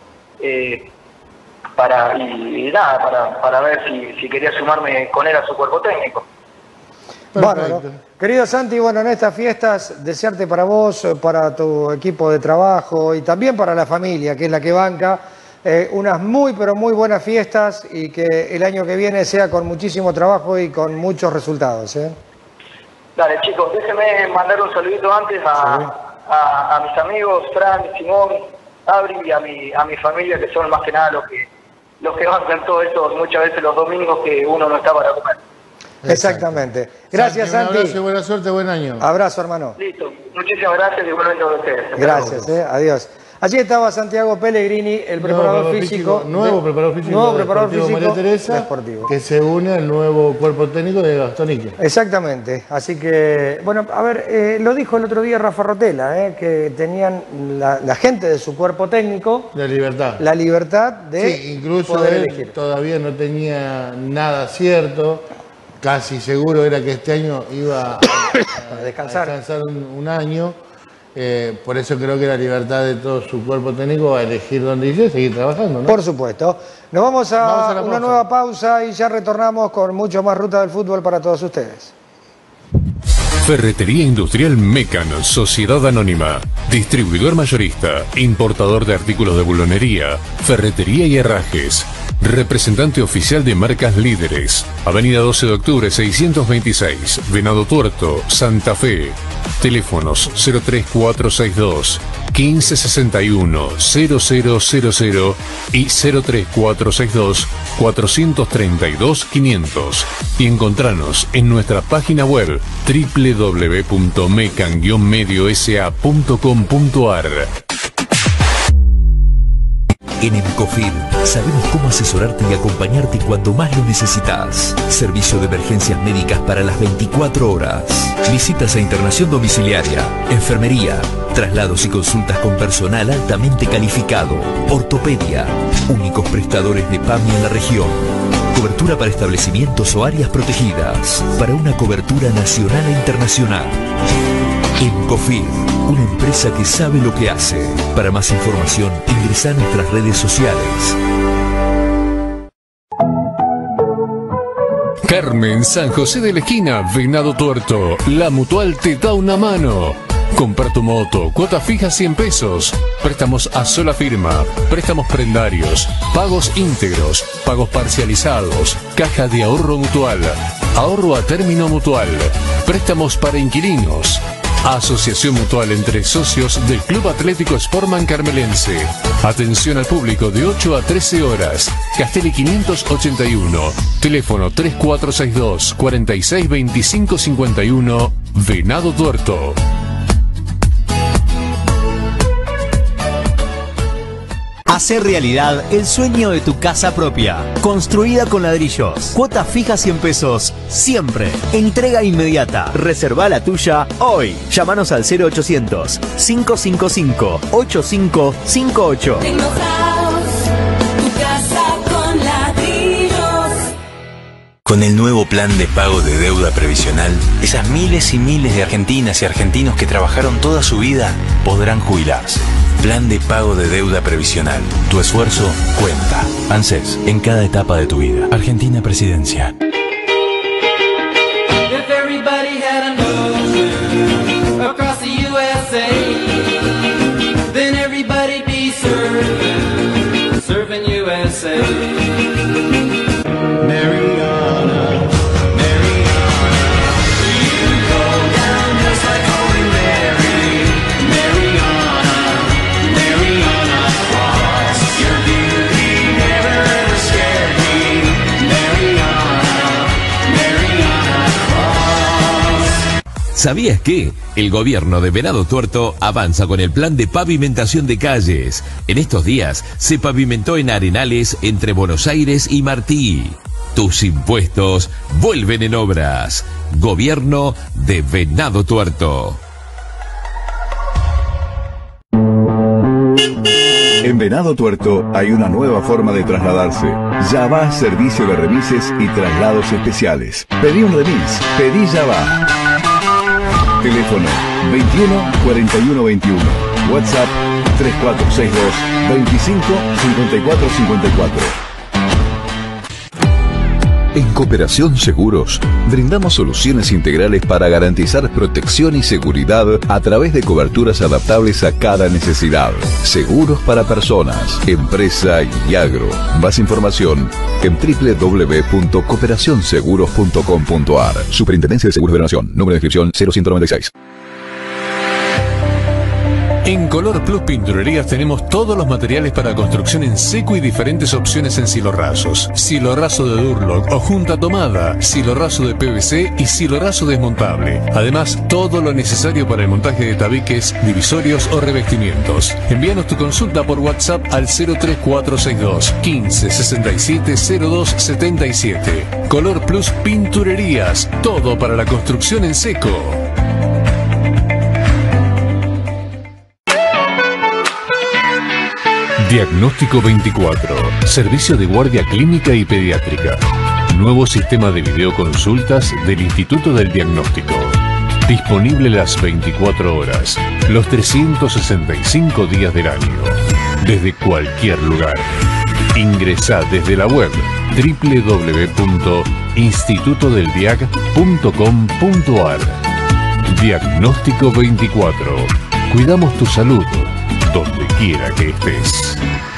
para ver si quería sumarme con él a su cuerpo técnico. Bueno, querido Santi, en estas fiestas, desearte para vos, para tu equipo de trabajo y también para la familia, que es la que banca, unas muy, pero muy buenas fiestas y que el año que viene sea con muchísimo trabajo y con muchos resultados. Dale, chicos, déjenme mandar un saludito antes a mis amigos, Fran, Simón, Abri y a mi familia, que son más que nada los que bancan todo esto muchas veces los domingos que uno no está para comer. Exactamente. Gracias, Santi. Un abrazo, buena suerte, buen año. Abrazo, hermano. Listo. Muchísimas gracias y igualmente a ustedes. Gracias, adiós. Allí estaba Santiago Pellegrini, el preparador físico. Nuevo preparador físico María Teresa, que se une al nuevo cuerpo técnico de Gastón Ique. Exactamente. Así que, lo dijo el otro día Rafa Rotela, que tenían la gente de su cuerpo técnico. La libertad de incluso poder él elegir. Todavía no tenía nada cierto. Casi seguro era que este año iba a descansar un año. Por eso creo que la libertad de todo su cuerpo técnico va a elegir dónde irse y seguir trabajando, ¿no? Por supuesto. Nos vamos a una nueva pausa y ya retornamos con mucho más Ruta del Fútbol para todos ustedes. Ferretería Industrial Mecan, Sociedad Anónima, distribuidor mayorista, importador de artículos de bulonería, ferretería y herrajes, representante oficial de marcas líderes, Avenida 12 de Octubre 626, Venado Tuerto, Santa Fe, teléfonos 03462 1561 0000 y 03462 432 500 y encontranos en nuestra página web www.mecan-mediosa.com.ar. En Encofir sabemos cómo asesorarte y acompañarte cuando más lo necesitas. Servicio de emergencias médicas para las 24 horas. Visitas a internación domiciliaria, enfermería, traslados y consultas con personal altamente calificado. Ortopedia, únicos prestadores de PAMI en la región. Cobertura para establecimientos o áreas protegidas. Para una cobertura nacional e internacional. Encofir, una empresa que sabe lo que hace. Para más información, ingresa a nuestras redes sociales. Carmen, San José de la Esquina, Venado Tuerto. La Mutual te da una mano. Comprar tu moto, cuota fija 100 pesos. Préstamos a sola firma, préstamos prendarios, pagos íntegros, pagos parcializados, caja de ahorro mutual, ahorro a término mutual, préstamos para inquilinos. Asociación mutual entre socios del Club Atlético Sportman Carmelense. Atención al público de 8 a 13 horas. Castelli 581. Teléfono 3462 462551. Venado Tuerto. Hacer realidad el sueño de tu casa propia, construida con ladrillos. Cuota fija 100 pesos, siempre. Entrega inmediata. Reserva la tuya hoy. Llámanos al 0800 555 8558. Tu casa con ladrillos. Con el nuevo plan de pago de deuda previsional, esas miles y miles de argentinas y argentinos que trabajaron toda su vida podrán jubilarse. Plan de pago de deuda previsional. Tu esfuerzo cuenta. ANSES, en cada etapa de tu vida. Argentina Presidencia. If everybody had an ocean across the USA, then everybody'd be serving USA. Mariana, Mariana, you go down just like Holy Mary. Mariana, Mariana Cross, your beauty never ever scared me. Mariana, Mariana Cross. ¿Sabías que? El gobierno de Venado Tuerto avanza con el plan de pavimentación de calles. En estos días se pavimentó en Arenales entre Buenos Aires y Martí. Tus impuestos vuelven en obras. Gobierno de Venado Tuerto. En Venado Tuerto hay una nueva forma de trasladarse. Yavá Servicio de Remises y Traslados Especiales. Pedí un remis, pedí Yavá. Teléfono 21 41 21. WhatsApp 3462 25 54 54. En Cooperación Seguros, brindamos soluciones integrales para garantizar protección y seguridad a través de coberturas adaptables a cada necesidad. Seguros para personas, empresa y agro. Más información en www.cooperacionseguros.com.ar. Superintendencia de Seguros de la Nación. Número de inscripción 0196. En Color Plus Pinturerías tenemos todos los materiales para construcción en seco y diferentes opciones en silorrazos. Silorrazo de Durlock o junta tomada, silorrazo de PVC y silorrazo desmontable. Además, todo lo necesario para el montaje de tabiques, divisorios o revestimientos. Envíanos tu consulta por WhatsApp al 03462 15 67 02 77. Color Plus Pinturerías, todo para la construcción en seco. Diagnóstico 24. Servicio de guardia clínica y pediátrica. Nuevo sistema de videoconsultas del Instituto del Diagnóstico. Disponible las 24 horas, los 365 días del año. Desde cualquier lugar. Ingresá desde la web www.institutodeldiag.com.ar. Diagnóstico 24. Cuidamos tu salud donde quiera que estés.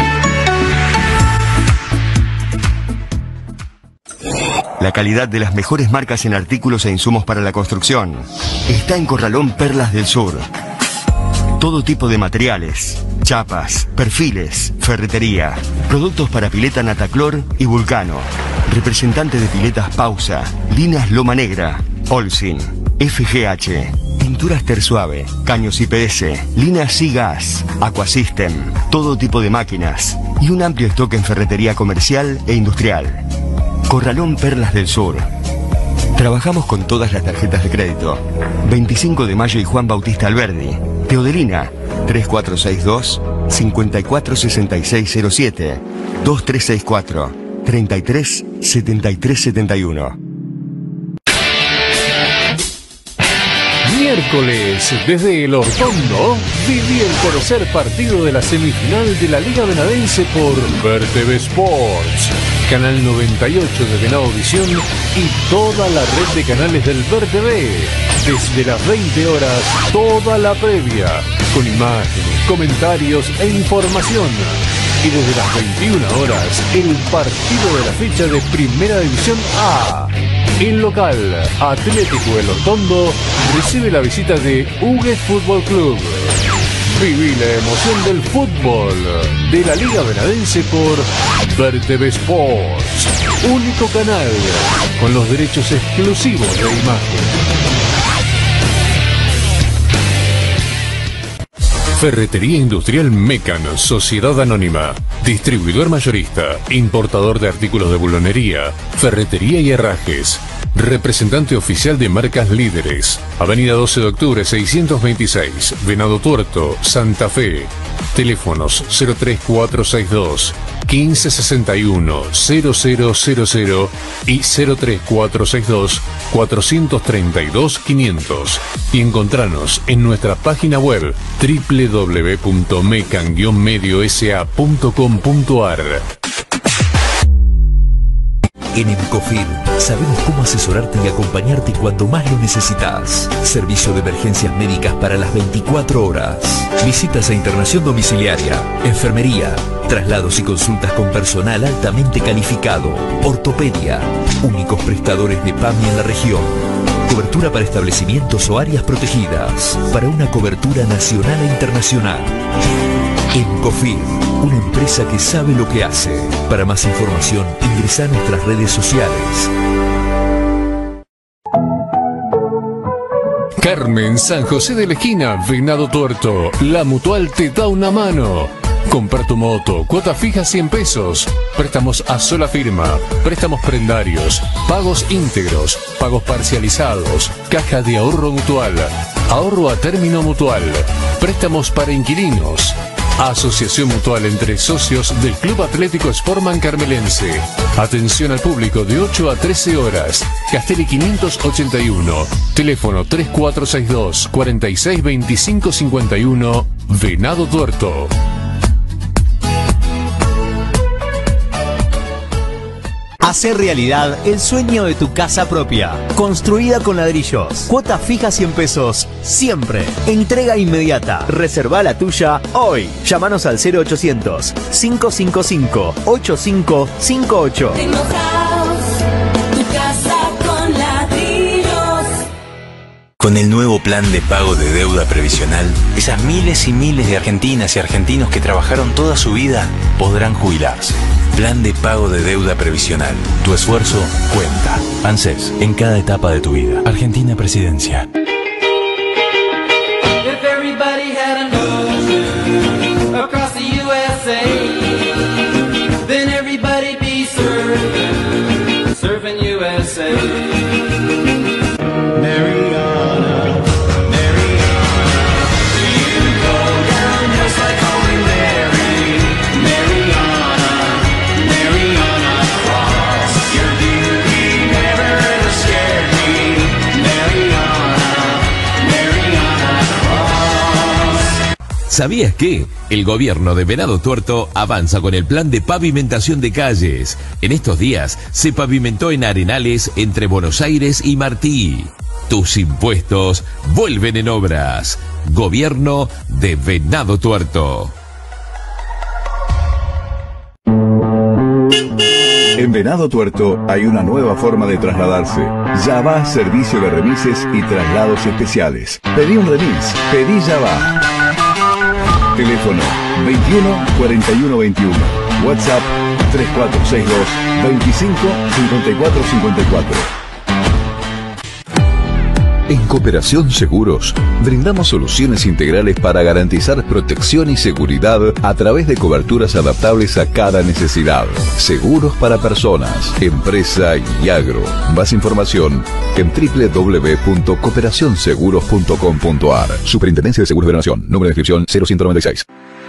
La calidad de las mejores marcas en artículos e insumos para la construcción está en Corralón Perlas del Sur. Todo tipo de materiales, chapas, perfiles, ferretería, productos para pileta Nataclor y Vulcano. Representante de piletas Pausa, Linas Loma Negra, Olsin, FGH, Pinturas Tersuave, Caños IPS, Linas Sigas, Aquasystem, todo tipo de máquinas y un amplio stock en ferretería comercial e industrial. Corralón Perlas del Sur. Trabajamos con todas las tarjetas de crédito. 25 de Mayo y Juan Bautista Alberdi. Teodelina 3462 546607 2364 33 73 71. Miércoles, desde El Hortondo, viví el tercer partido de la semifinal de la Liga Venadense por VerTV Sports, Canal 98 de Venado Visión y toda la red de canales del VerTV. Desde las 20 horas, toda la previa, con imágenes, comentarios e información. Y desde las 21 horas, el partido de la fecha de Primera División A. El local, Atlético El Hortondo, recibe la visita de Hugues Fútbol Club. Viví la emoción del fútbol de la Liga Venadense por VerTV Sports, único canal con los derechos exclusivos de imagen. Ferretería Industrial Mecan, Sociedad Anónima. Distribuidor mayorista, importador de artículos de bulonería, ferretería y herrajes. Representante oficial de marcas líderes. Avenida 12 de octubre 626, Venado Tuerto, Santa Fe. Teléfonos 03462 1561 0000 y 03462 432 500. Y encontranos en nuestra página web www.mecan-mediosa.com.ar. En Emcofir sabemos cómo asesorarte y acompañarte cuando más lo necesitas. Servicio de emergencias médicas para las 24 horas. Visitas a internación domiciliaria, enfermería, traslados y consultas con personal altamente calificado, ortopedia, únicos prestadores de PAMI en la región. Cobertura para establecimientos o áreas protegidas, para una cobertura nacional e internacional. Emcofir, una empresa que sabe lo que hace. Para más información, ingresa a nuestras redes sociales. Carmen, San José de la Esquina, Venado Tuerto. La Mutual te da una mano. Comprar tu moto, cuota fija 100 pesos. Préstamos a sola firma, préstamos prendarios, pagos íntegros, pagos parcializados, caja de ahorro mutual, ahorro a término mutual, préstamos para inquilinos. Asociación mutual entre socios del Club Atlético Sportman Carmelense. Atención al público de 8 a 13 horas. Castelli 581. Teléfono 3462 462551. Venado Tuerto. Hacer realidad el sueño de tu casa propia, construida con ladrillos. Cuota fija 100 pesos, siempre. Entrega inmediata. Reserva la tuya hoy. Llámanos al 0800 555 8558. Tecnohouse, tu casa con ladrillos. Con el nuevo plan de pago de deuda previsional, esas miles y miles de argentinas y argentinos que trabajaron toda su vida podrán jubilarse. Plan de pago de deuda previsional. Tu esfuerzo cuenta. ANSES, en cada etapa de tu vida. Argentina Presidencia. If everybody had an ocean across the USA, then everybody'd be surfing USA. Mariana, Mariana, do you go down just like Holy Mary? Mariana, Mariana Cross, your beauty never ever scared me. Mariana, Mariana Cross. ¿Sabías que? El gobierno de Venado Tuerto avanza con el plan de pavimentación de calles. En estos días se pavimentó en Arenales entre Buenos Aires y Martí. Tus impuestos vuelven en obras. Gobierno de Venado Tuerto. En Venado Tuerto hay una nueva forma de trasladarse. Yavá Servicio de Remises y Traslados Especiales. Pedí un remis, pedí Yavá. Teléfono 21 41 21. WhatsApp 3462 25 54 54. En Cooperación Seguros, brindamos soluciones integrales para garantizar protección y seguridad a través de coberturas adaptables a cada necesidad. Seguros para personas, empresa y agro. Más información en www.cooperacionseguros.com.ar. Superintendencia de Seguros de la Nación. Número de inscripción 0196.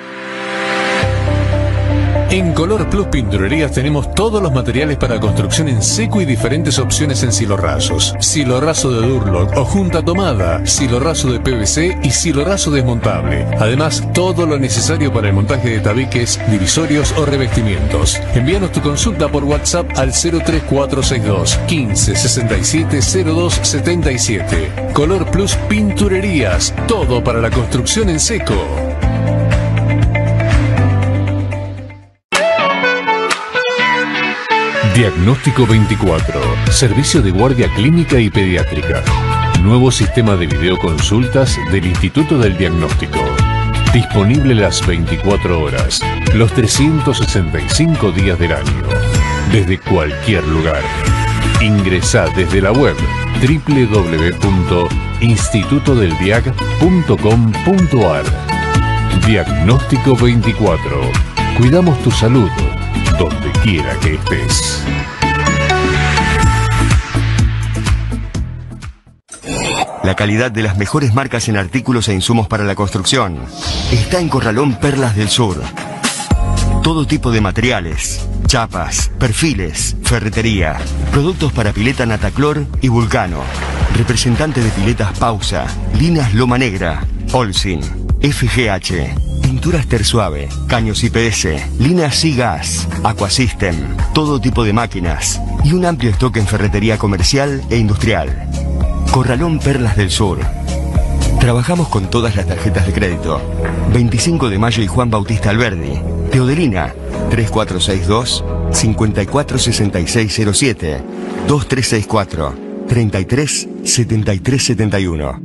En Color Plus Pinturerías tenemos todos los materiales para construcción en seco y diferentes opciones en silorrazos. Silorrazo de Durlock o junta tomada, silorrazo de PVC y silorrazo desmontable. Además, todo lo necesario para el montaje de tabiques, divisorios o revestimientos. Envíanos tu consulta por WhatsApp al 03462 15 67 02 77. Color Plus Pinturerías, todo para la construcción en seco. Diagnóstico 24. Servicio de guardia clínica y pediátrica. Nuevo sistema de videoconsultas del Instituto del Diagnóstico. Disponible las 24 horas, los 365 días del año. Desde cualquier lugar. Ingresá desde la web www.institutodeldiag.com.ar. Diagnóstico 24. Cuidamos tu salud donde quiera que estés. La calidad de las mejores marcas en artículos e insumos para la construcción está en Corralón Perlas del Sur. Todo tipo de materiales, chapas, perfiles, ferretería, productos para pileta Nataclor y Vulcano. Representante de piletas Pausa, Linas Loma Negra, Olsin, FGH. Pinturas Tersuave, caños IPS, Linas Gas, Aquasystem, todo tipo de máquinas y un amplio stock en ferretería comercial e industrial. Corralón Perlas del Sur. Trabajamos con todas las tarjetas de crédito. 25 de Mayo y Juan Bautista Alberdi. Teodelina, 3462 546607 2364 33 73 71.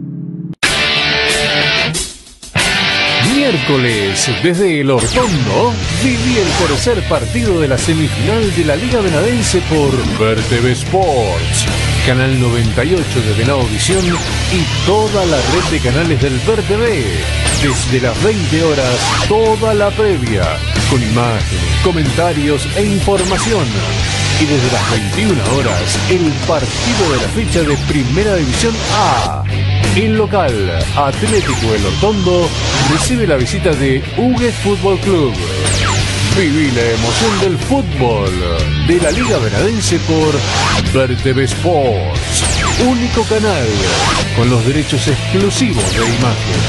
Miércoles, desde El Hortondo, viví el tercer partido de la semifinal de la Liga Venadense por VerTV Sports, Canal 98 de Venado Visión y toda la red de canales del VerTV. Desde las 20 horas, toda la previa, con imágenes, comentarios e información. Y desde las 21 horas, el partido de la fecha de Primera División A. El local, Atlético El Hortondo, recibe la visita de Hugues Fútbol Club. Viví la emoción del fútbol de la Liga Venadense por VerTV Sports, único canal con los derechos exclusivos de imagen.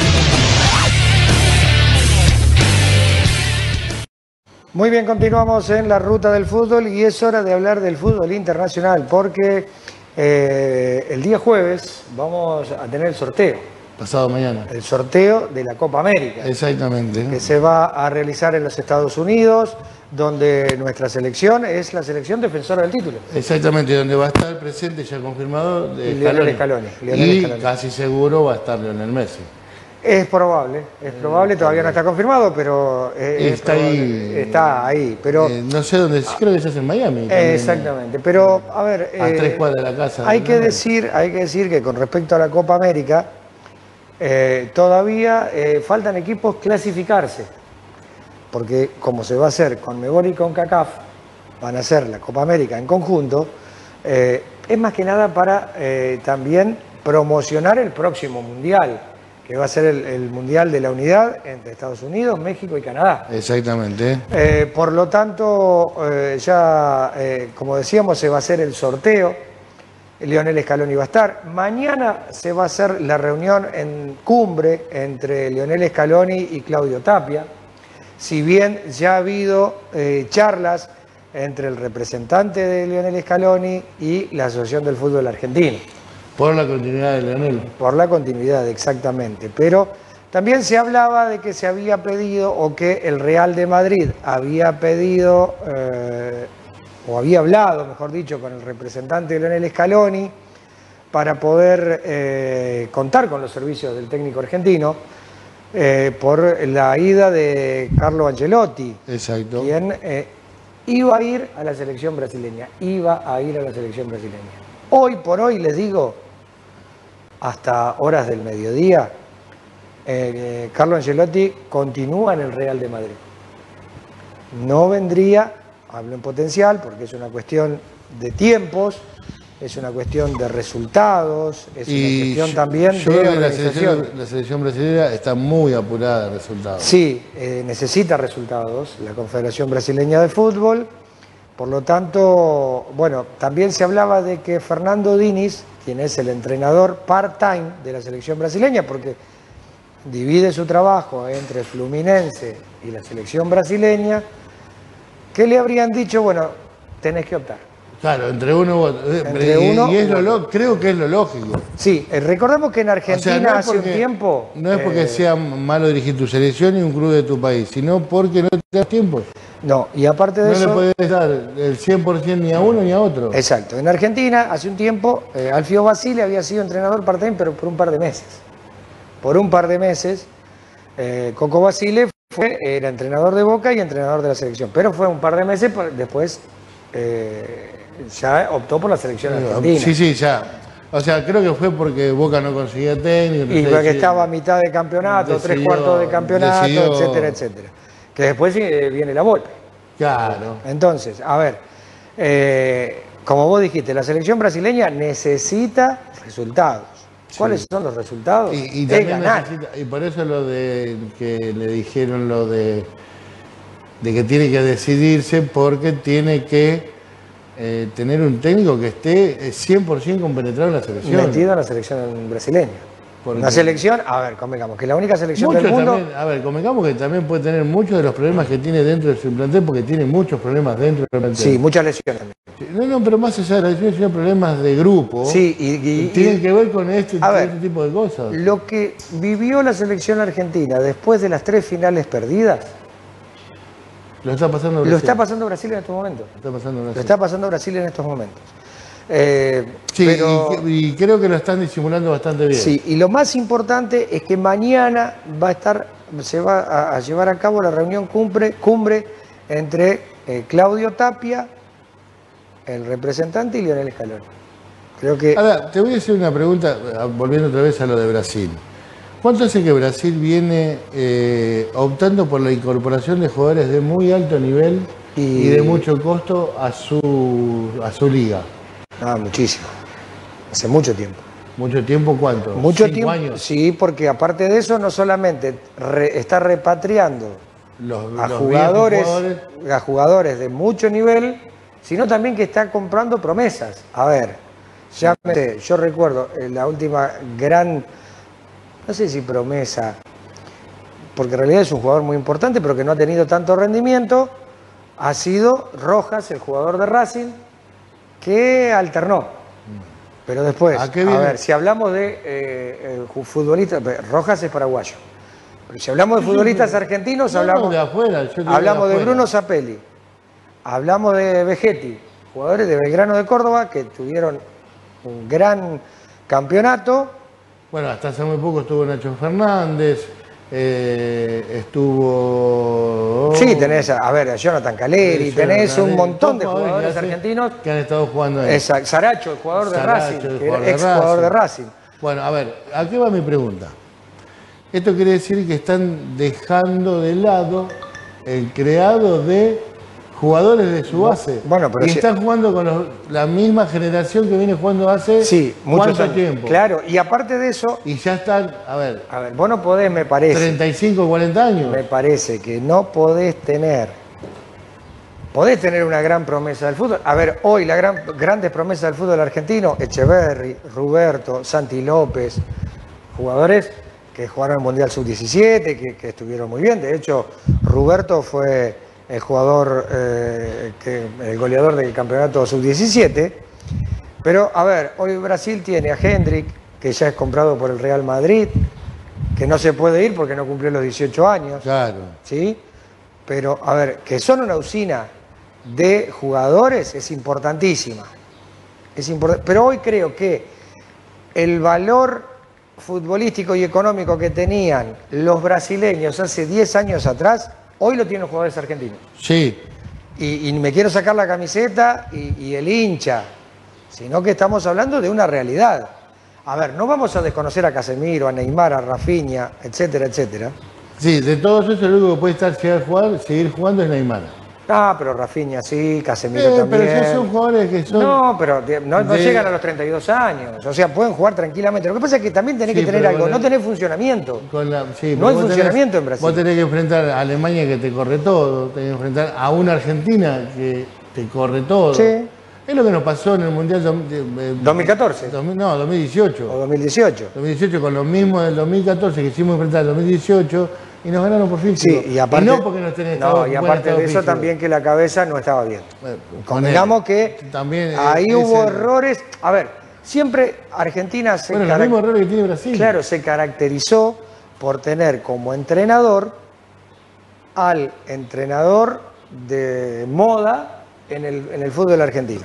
Muy bien, continuamos en la ruta del fútbol y es hora de hablar del fútbol internacional porque el día jueves vamos a tener el sorteo. Pasado mañana. El sorteo de la Copa América. Exactamente. Que se va a realizar en los Estados Unidos, donde nuestra selección es la selección defensora del título. Exactamente, donde va a estar presente ya confirmado de Lionel Scaloni. Y casi seguro va a estar Lionel Messi. Es probable, todavía no está confirmado, pero está ahí. Está ahí, pero no sé dónde, creo que se hace en Miami. También, exactamente, pero a ver, a 3 cuadras de la casa. Hay que decir que con respecto a la Copa América, todavía faltan equipos clasificarse, porque como se va a hacer con Conmebol y CONCACAF, van a hacer la Copa América en conjunto, es más que nada para también promocionar el próximo Mundial, que va a ser el Mundial de la Unidad entre Estados Unidos, México y Canadá. Exactamente. Por lo tanto, como decíamos, se va a hacer el sorteo. Lionel Scaloni va a estar. Mañana se va a hacer la reunión en cumbre entre Lionel Scaloni y Claudio Tapia. Si bien ya ha habido charlas entre el representante de Lionel Scaloni y la Asociación del Fútbol Argentino. Por la continuidad de Lionel. Por la continuidad, exactamente. Pero también se hablaba de que se había pedido, o que el Real de Madrid había pedido, o había hablado, mejor dicho, con el representante de Lionel Scaloni para poder contar con los servicios del técnico argentino por la ida de Carlo Ancelotti. Exacto. Quien iba a ir a la selección brasileña. Hoy por hoy, les digo, hasta horas del mediodía, Carlo Ancelotti continúa en el Real de Madrid. No vendría, hablo en potencial, porque es una cuestión de tiempos, es una cuestión de resultados, es una cuestión también de organización. La selección brasileña está muy apurada de resultados. Sí, necesita resultados, la Confederación Brasileña de Fútbol. Por lo tanto, bueno, también se hablaba de que Fernando Diniz, quien es el entrenador part-time de la selección brasileña, porque divide su trabajo entre Fluminense y la selección brasileña, que le habrían dicho, bueno, tenés que optar. Claro, entre uno u otro. Creo que es lo lógico. Sí, recordemos que en Argentina, no hace un tiempo... No es porque sea malo dirigir tu selección y un club de tu país, sino porque no te das tiempo. No, y aparte de eso... No le podés dar el 100% ni a uno ni a otro. Exacto. En Argentina, hace un tiempo, Alfio Basile había sido entrenador part-time, pero por un par de meses. Coco Basile era entrenador de Boca y entrenador de la selección, pero fue un par de meses, después ya optó por la selección argentina. Sí, ya. O sea, creo que fue porque Boca no conseguía técnico. Y porque estaba a mitad de campeonato, 3/4 de campeonato, etcétera, etcétera. Que después viene la Volpe. Claro. Entonces, a ver, como vos dijiste, la selección brasileña necesita resultados. ¿Cuáles son los resultados? Y también y por eso lo de que le dijeron lo de que tiene que decidirse, porque tiene que tener un técnico que esté 100% compenetrado en la selección. Metido en la selección brasileña. Una selección, a ver, convengamos que la única selección del mundo... Convengamos que también puede tener muchos de los problemas que tiene dentro de su plantel, porque tiene muchos problemas dentro del plantel. Sí, muchas lesiones. No, pero más allá de las lesiones, sino problemas de grupo. Sí, tienen que ver con este tipo de cosas. Lo que vivió la selección argentina después de las 3 finales perdidas... Lo está pasando Brasil. Lo está pasando Brasil en estos momentos. Lo está pasando Brasil en estos momentos. Sí, pero, y creo que lo están disimulando bastante bien. Sí, y lo más importante es que mañana se va a llevar a cabo la reunión cumbre entre Claudio Tapia, el representante, y Lionel Scaloni. Creo que... Ahora, te voy a hacer una pregunta, volviendo otra vez a lo de Brasil. ¿Cuánto hace que Brasil viene optando por la incorporación de jugadores de muy alto nivel y de mucho costo a su liga? Muchísimo. Hace mucho tiempo. ¿Mucho tiempo cuánto? Mucho 5 tiempo. años. Sí, porque aparte de eso, no solamente está repatriando a los jugadores, viejos a jugadores de mucho nivel, sino también que está comprando promesas. A ver, yo recuerdo la última gran, no sé si promesa, porque en realidad es un jugador muy importante, pero que no ha tenido tanto rendimiento, ha sido Rojas, el jugador de Racing, que alternó. Pero después, ¿A qué viene? ver, si hablamos de futbolistas, Rojas es paraguayo. Pero si hablamos de futbolistas argentinos, No, hablamos de afuera, yo digo hablamos de afuera. Bruno Zapelli, hablamos de Vegetti, jugadores de Belgrano de Córdoba que tuvieron un gran campeonato. Bueno, hasta hace muy poco estuvo Nacho Fernández, estuvo... Sí, tenés, a ver, a Jonathan Caleri, Sí, tenés un Caleri, montón de todos jugadores jugadores que hace- argentinos. que han estado jugando ahí. Exacto, Saracho, el jugador de Saracho, Racing, el que jugador era de ex jugador de Racing. Racing. Bueno, a ver, ¿a qué va mi pregunta? Esto quiere decir que están dejando de lado el creado de jugadores de su base. Bueno, pero y si- están jugando con la misma generación que viene jugando hace muchos cuánto años. tiempo. Claro, y aparte de eso, Y ya están, a ver, vos no podés, me parece. 35, 40 años. Me parece que no podés tener una gran promesa del fútbol. A ver, hoy las grandes promesas del fútbol argentino, Echeverri, Ruberto, Santi López, jugadores que jugaron el Mundial Sub-17, que estuvieron muy bien. De hecho, Ruberto fue el jugador, el goleador del campeonato Sub-17. Pero, a ver, hoy Brasil tiene a Hendrik, que ya es comprado por el Real Madrid, que no se puede ir porque no cumplió los 18 años. Claro. ¿Sí? Pero, a ver, que son una usina de jugadores es importantísima. Pero hoy creo que el valor futbolístico y económico que tenían los brasileños hace 10 años atrás, hoy lo tienen los jugadores argentinos. Sí. Y me quiero sacar la camiseta y el hincha, sino que estamos hablando de una realidad. A ver, no vamos a desconocer a Casemiro, a Neymar, a Rafinha, etcétera, etcétera. Sí, de todos esos, el único que puede seguir jugando es Neymar. Ah, pero Rafinha sí, Casemiro también. Pero ya son jugadores que son... No, pero no llegan a los 32 años. O sea, pueden jugar tranquilamente. Lo que pasa es que también tenés Sí, que tener pero algo. con No el- tenés funcionamiento. Sí, No pero hay vos funcionamiento en Brasil. Vos tenés que enfrentar a Alemania que te corre todo, tenés que enfrentar a una Argentina que te corre todo. Sí. Es lo que nos pasó en el Mundial 2014. 2018. O 2018. 2018 con lo mismo del 2014 que hicimos enfrentar al 2018 y nos ganaron por fin. Sí, y aparte, no porque no tenés no, y buen aparte estado de eso físico. también que la cabeza no estaba bien. Con Digamos que también ahí es hubo el- errores. A ver, siempre Argentina se Bueno, los mismos errores que tiene Brasil. Claro, se caracterizó por tener como entrenador al entrenador de moda en el fútbol argentino.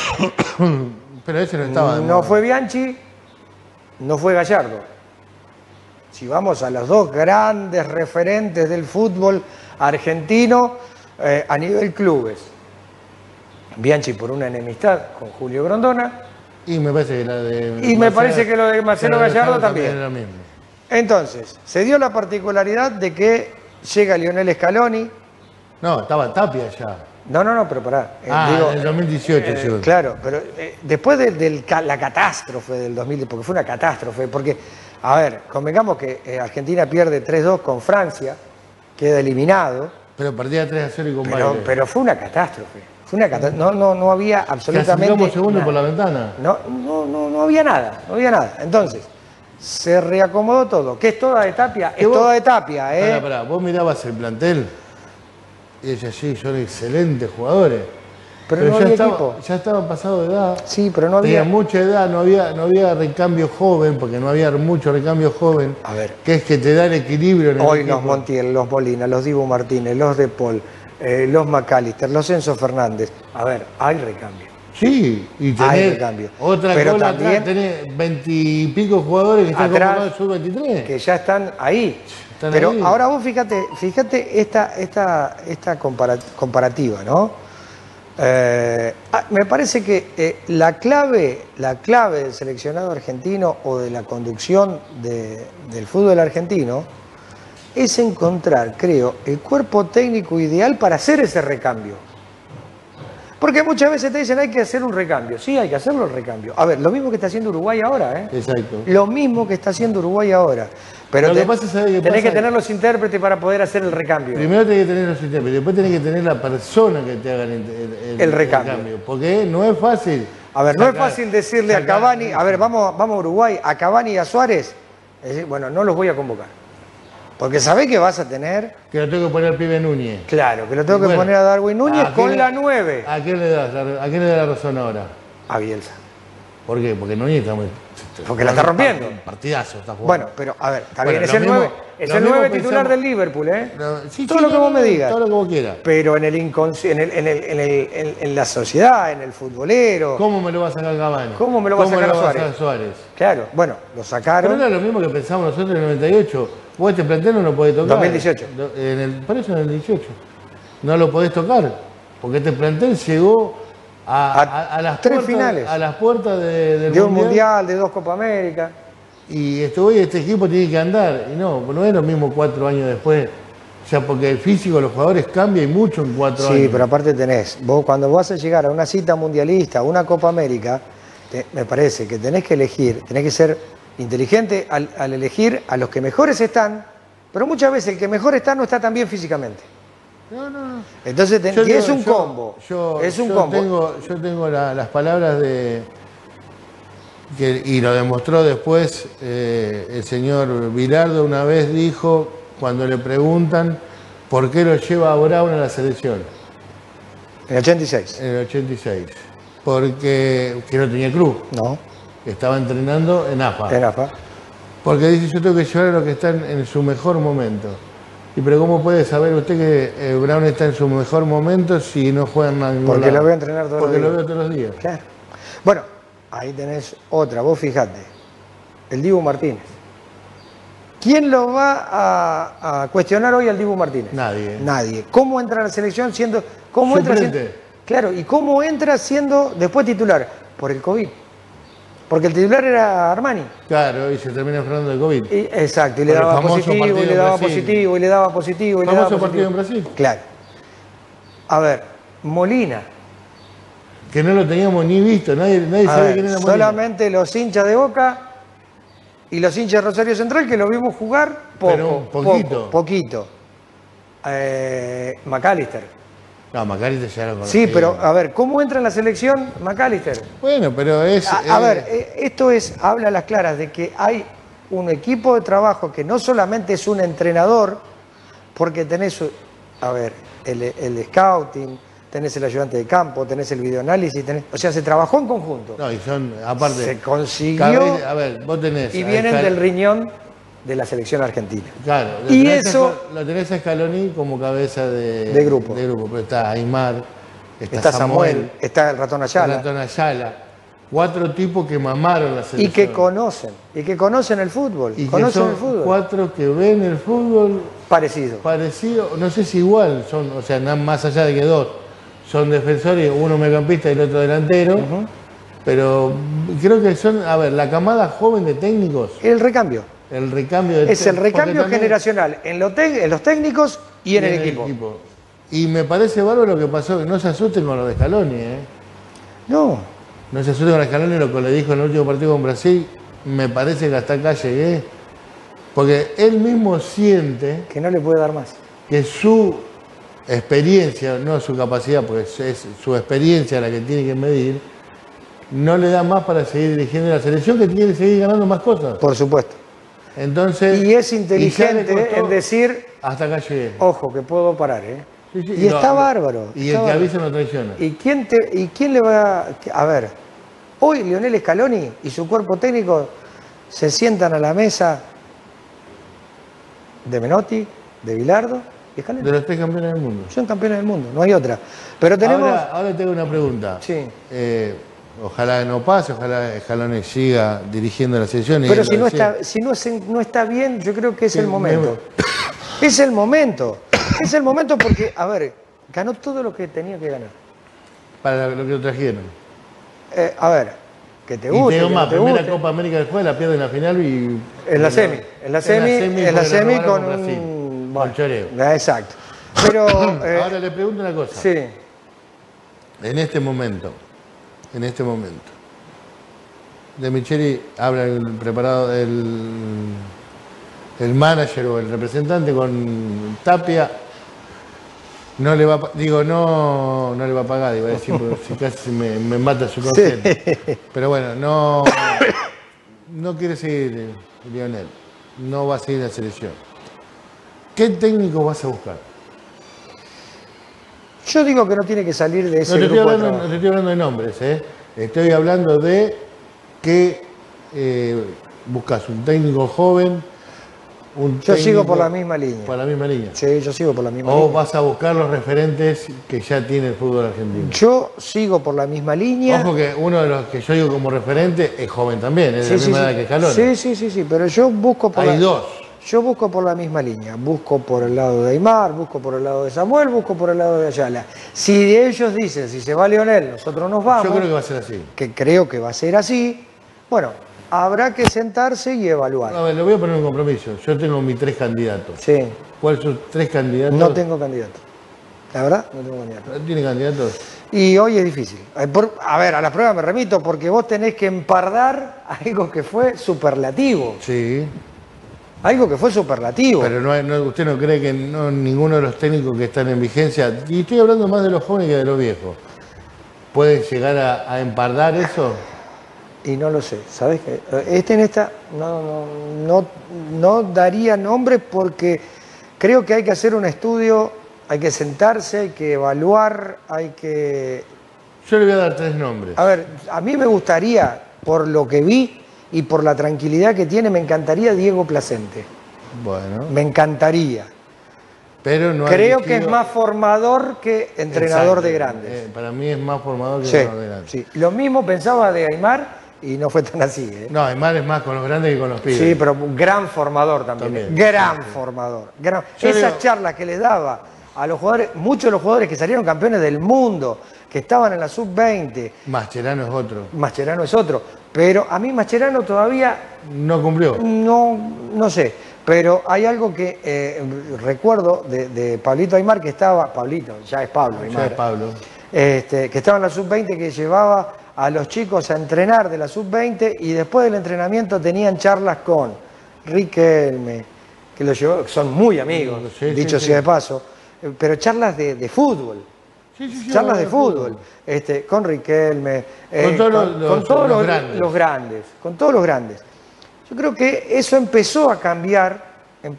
Pero ese no estaba de No moda. fue Bianchi, no fue Gallardo. Si vamos a los dos grandes referentes del fútbol argentino a nivel clubes. Bianchi por una enemistad con Julio Grondona. Y me parece que la de... Y me parece que lo de Marcelo Gallardo también. era lo mismo. Entonces, se dio la particularidad de que llega Lionel Scaloni. No, estaba Tapia ya. No, pero pará. En el 2018, sí. Claro, pero después de la catástrofe del 2000, porque fue una catástrofe, porque, a ver, convengamos que Argentina pierde 3-2 con Francia, queda eliminado, Pero perdía 3-0 y con pero, baile. pero fue una catástrofe. Fue una catástrofe. No había absolutamente Clasificamos segundo nada. por la ventana. No había nada. Entonces, se reacomodó todo. ¿Qué es toda de Tapia? Es toda de Tapia, ¿eh? Pará, vos mirabas el plantel y decías, sí, son excelentes jugadores. Pero no había equipo. Ya estaban pasados de edad. Sí, pero no había. Tenían mucha edad, no había recambio joven, porque no había mucho recambio joven. A ver. Que es que te da el equilibrio en el Hoy equipo. los Montiel, los Molina, los Dibu Martínez, los De Paul, los McAllister, los Enzo Fernández. A ver, hay recambio. Sí, y Hay tenés recambio. otra Pero cola también atrás, tenés 20 y pico jugadores que están atrás, convocados sub-23. que ya están ahí. Están Pero ahí. ahora vos fíjate esta comparativa, ¿no? Me parece que la clave del seleccionado argentino o de la conducción del fútbol argentino es encontrar, creo, el cuerpo técnico ideal para hacer ese recambio. Porque muchas veces te dicen hay que hacer un recambio. Sí, hay que hacerlo el recambio. A ver, lo mismo que está haciendo Uruguay ahora, ¿eh? Exacto. Lo mismo que está haciendo Uruguay ahora. Pero Lo que pasa, ¿sabe qué tenés pasa? que tener los intérpretes para poder hacer el recambio. Primero tenés que tener los intérpretes, después tenés que tener la persona que te haga El recambio. Porque no es fácil. A ver, no es sacar- fácil decirle a sacar- Cavani, a ver, vamos a Uruguay, a Cavani y a Suárez, es decir, bueno, no los voy a convocar. Porque sabés que vas a tener, Que lo tengo que poner al pibe Núñez. claro, que lo tengo que Bueno, poner a Darwin Núñez ¿a quién con le- la 9. ¿A quién le das la razón ahora? A Bielsa. ¿Por qué? Porque Núñez está muy... Porque la está rompiendo. Partidazo está jugando. Bueno, pero a ver, está Bueno, bien, es lo el mismo- 9, es lo el mismo 9 titular pensamos- del Liverpool, ¿eh? Sí, todo sí, lo que no, vos me no, digas. todo lo que vos quieras. Pero en el en la sociedad, en el futbolero. ¿Cómo me lo va a sacar Cavani? ¿Cómo me lo va a sacar a Suárez? Claro, bueno, lo Pero sacaron. era lo mismo que pensamos nosotros en el 98. Vos este plantel no lo podés tocar. 2018. Por eso en el 18. No lo podés tocar. Porque este plantel llegó a las 3 puertas, finales. a las puertas del De un mundial, de 2 Copa América. Y este equipo tiene que andar. Y no es lo mismo 4 años después. O sea, porque el físico de los jugadores cambia y mucho en 4 años. Sí, pero aparte tenés, vos cuando vas a llegar a una cita mundialista, a una Copa América, me parece que tenés que elegir, tenés que ser inteligente al elegir a los que mejores están, pero muchas veces el que mejor está no está tan bien físicamente. No. Entonces y es un combo. Es un combo. Yo tengo las palabras de... y lo demostró después el señor Bilardo una vez dijo, cuando le preguntan por qué lo lleva a Brown a la selección. En el 86. En el 86. Porque que no tenía club. No. Estaba entrenando en AFA. En AFA. Porque dice, yo tengo que llevar a los que están en su mejor momento. Y pero ¿cómo puede saber usted que Brown está en su mejor momento si no juegan a ningún Porque lado? lo veo entrenar todos los Porque lo días. veo todos los días. Claro. Bueno, ahí tenés otra, vos fijate. El Dibu Martínez. ¿Quién lo va a cuestionar hoy al Dibu Martínez? Nadie. Nadie. ¿Cómo entra a la selección siendo... ¿Cómo entra Suplente. siendo, claro, y cómo entra siendo después titular? Por el COVID. Porque el titular era Armani. Claro, y se termina enfermando de COVID. Exacto, y le Por el daba famoso positivo, y partido le en daba Brasil. positivo, y le daba positivo, y le daba ¿Famoso partido positivo. en Brasil? Claro. A ver, Molina. Que no lo teníamos ni visto, nadie A sabe ver, quién era Molina. solamente los hinchas de Boca y los hinchas de Rosario Central que lo vimos jugar poco. Pero un poquito. Poquito. McAllister. No, Macari ya lo Sí, conocía. pero a ver, ¿cómo entra en la selección McAllister? Bueno, pero es... A ver, esto habla a las claras de que hay un equipo de trabajo que no solamente es un entrenador, porque tenés, a ver, el scouting, tenés el ayudante de campo, tenés el videoanálisis, o sea, se trabajó en conjunto. No, y son, aparte... Se consiguió a ver, vos tenés... y a vienen Scal- del riñón de la selección argentina. Claro, Y tenés eso- lo tenés a Scaloni como cabeza De grupo. pero está Aymar, Está Samuel, está el ratón Ayala. Ratón Ayala. 4 tipos que mamaron la Y selección. que conocen el fútbol. Y que conocen son el fútbol. 4 que ven el fútbol Parecido. no sé si igual, son, o sea, más allá de que 2 son defensores, uno mediocampista y el otro delantero, pero creo que son, a ver, la camada joven de técnicos. El recambio. El recambio de Es el porque recambio también- generacional en los técnicos y en el equipo. Y me parece bárbaro lo que pasó, que no se asusten con lo de Scaloni, ¿eh? No. No se asusten con Scaloni, lo que le dijo en el último partido con Brasil, me parece que hasta acá llegué, porque él mismo siente que no le puede dar más. Que su experiencia, no su capacidad, porque es su experiencia la que tiene que medir, no le da más para seguir dirigiendo la selección, que quiere seguir ganando más cosas. Por supuesto. Entonces, Y es ya le inteligente costó, en decir, hasta acá llegué. ojo, que puedo parar, ¿eh? Sí, sí, Y está bárbaro. Y está el que bárbaro. avisa no traiciona. ¿Y quién le va a ver? Hoy Lionel Scaloni y su cuerpo técnico se sientan a la mesa de Menotti, de Bilardo y Scaloni. De los 3 campeones del mundo. Son campeones del mundo, no hay otra. Pero tenemos... Ahora tengo una pregunta. Sí. Ojalá no pase, ojalá Scaloni siga dirigiendo la selección. y Pero él si lo no decía. está, no está bien, yo creo que es Sí, el momento. Es el momento. Es el momento porque, a ver, ganó todo lo que tenía que ganar. Para lo que lo trajeron. A ver, que te Y guste, te digo que más, no te primera guste. Copa América del juego, la pierde en la final y... En la semi. En la semi porque con robaron Brasil, un... con choreo. Exacto. Pero... Ahora le pregunto una cosa. sí. en este momento, De Micheli habla el preparado, el manager o el representante con Tapia, no le va a, no le va a pagar, iba a decir, porque si casi me mata su concepto. Sí. Pero bueno, no quiere seguir Lionel, no va a seguir la selección. ¿Qué técnico vas a buscar? Yo digo que no tiene que salir de ese No te grupo estoy de hablando, no te estoy hablando de nombres, estoy hablando de que buscas un técnico joven. Yo sigo por la misma línea. Por la misma línea. Sí, yo sigo por la misma o línea. vas a buscar los referentes que ya tiene el fútbol argentino. Yo sigo por la misma línea. Ojo que uno de los que yo digo como referente es joven también, es de la misma edad que Scaloni. Sí, pero yo busco por Hay dos. Yo busco por la misma línea. Busco por el lado de Aimar, busco por el lado de Samuel, busco por el lado de Ayala. Si ellos dicen, si se va Lionel, nosotros nos vamos. Yo creo que va a ser así. Que creo que va a ser así. Bueno, habrá que sentarse y evaluar. A ver, le voy a poner un compromiso. Yo tengo mis 3 candidatos. Sí. ¿Cuáles son 3 candidatos? No tengo candidato. La verdad, no tengo candidato. ¿Tiene candidatos? Y hoy es difícil. A ver, a la prueba me remito porque vos tenés que empardar algo que fue superlativo. Sí. Algo que fue superlativo. Pero usted no cree que ninguno de los técnicos que están en vigencia, y estoy hablando más de los jóvenes que de los viejos, puede llegar a empardar eso. Y no lo sé, ¿sabes qué? No daría nombre porque creo que hay que hacer un estudio, hay que sentarse, hay que evaluar, hay que... Yo le voy a dar 3 nombres. A ver, a mí me gustaría, por lo que vi y por la tranquilidad que tiene, me encantaría Diego Placente. Bueno. Me encantaría. Pero no creo que es más formador que entrenador de grandes. Para mí es más formador que entrenador de grandes. Sí. Lo mismo pensaba de Aimar. Y no fue tan así. No, Aimar es más con los grandes que con los pibes. Sí, pero un gran formador también. Gran formador. Esas charlas que les daba a los jugadores, muchos de los jugadores que salieron campeones del mundo, que estaban en la sub-20. Mascherano es otro. Mascherano es otro. Pero a mí Mascherano todavía... No cumplió. No sé. Pero hay algo que recuerdo de Pablito Aimar, que estaba... Pablito, ya es Pablo Aimar. Ya es Pablo. Que estaba en la sub-20, que llevaba a los chicos a entrenar de la sub-20 y después del entrenamiento tenían charlas con Riquelme, que los llevó, son muy amigos, dicho sea de paso, pero charlas de fútbol. Charlas de fútbol, con Riquelme, con todos los grandes, con todos los grandes. Yo creo que eso empezó a cambiar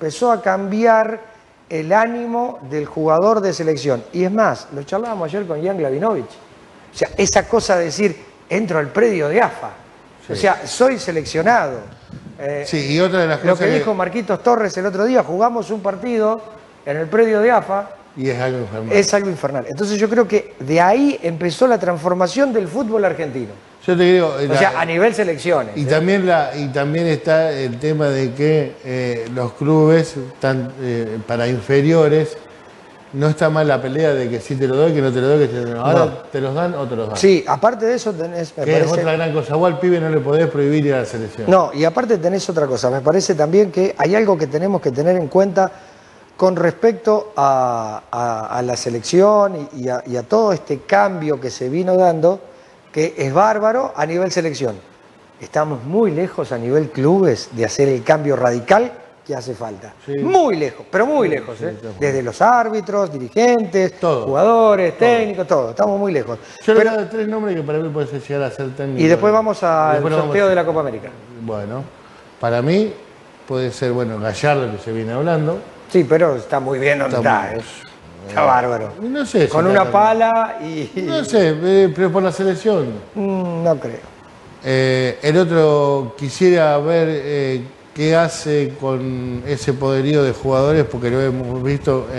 el ánimo del jugador de selección. Y es más, lo charlábamos ayer con Jan Glavinovich. O sea, esa cosa de decir, entro al predio de AFA. Sí. O sea, soy seleccionado. Sí, y otra de las cosas lo que dijo Marquitos Torres el otro día, jugamos un partido en el predio de AFA. Y es algo infernal. Es algo infernal. Entonces yo creo que de ahí empezó la transformación del fútbol argentino. Yo te digo... O sea, a nivel selecciones. Y también está el tema de que los clubes están para inferiores. No está mal la pelea de que sí te lo doy, que no te lo doy, que te lo doy. Ahora te los dan o te los dan. Sí, aparte de eso tenés... Que es otra gran cosa. Vos al pibe no le podés prohibir ir a la selección. No, y aparte tenés otra cosa. Me parece también que hay algo que tenemos que tener en cuenta con respecto a la selección y a todo este cambio que se vino dando, que es bárbaro a nivel selección. Estamos muy lejos a nivel clubes de hacer el cambio radical que hace falta. Sí. Muy lejos, pero muy lejos. Desde los árbitros, dirigentes, jugadores, técnicos, todo. Estamos muy lejos. Yo le voy a dar 3 nombres que para mí pueden llegar a ser técnicos. Y después vamos al sorteo de la Copa América. Bueno, para mí puede ser, Gallardo, que se viene hablando. Sí, pero está muy bien donde está. Está bárbaro. No sé. Con una pala y... No sé, pero por la selección. No creo. El otro, quisiera ver qué hace con ese poderío de jugadores, porque lo hemos visto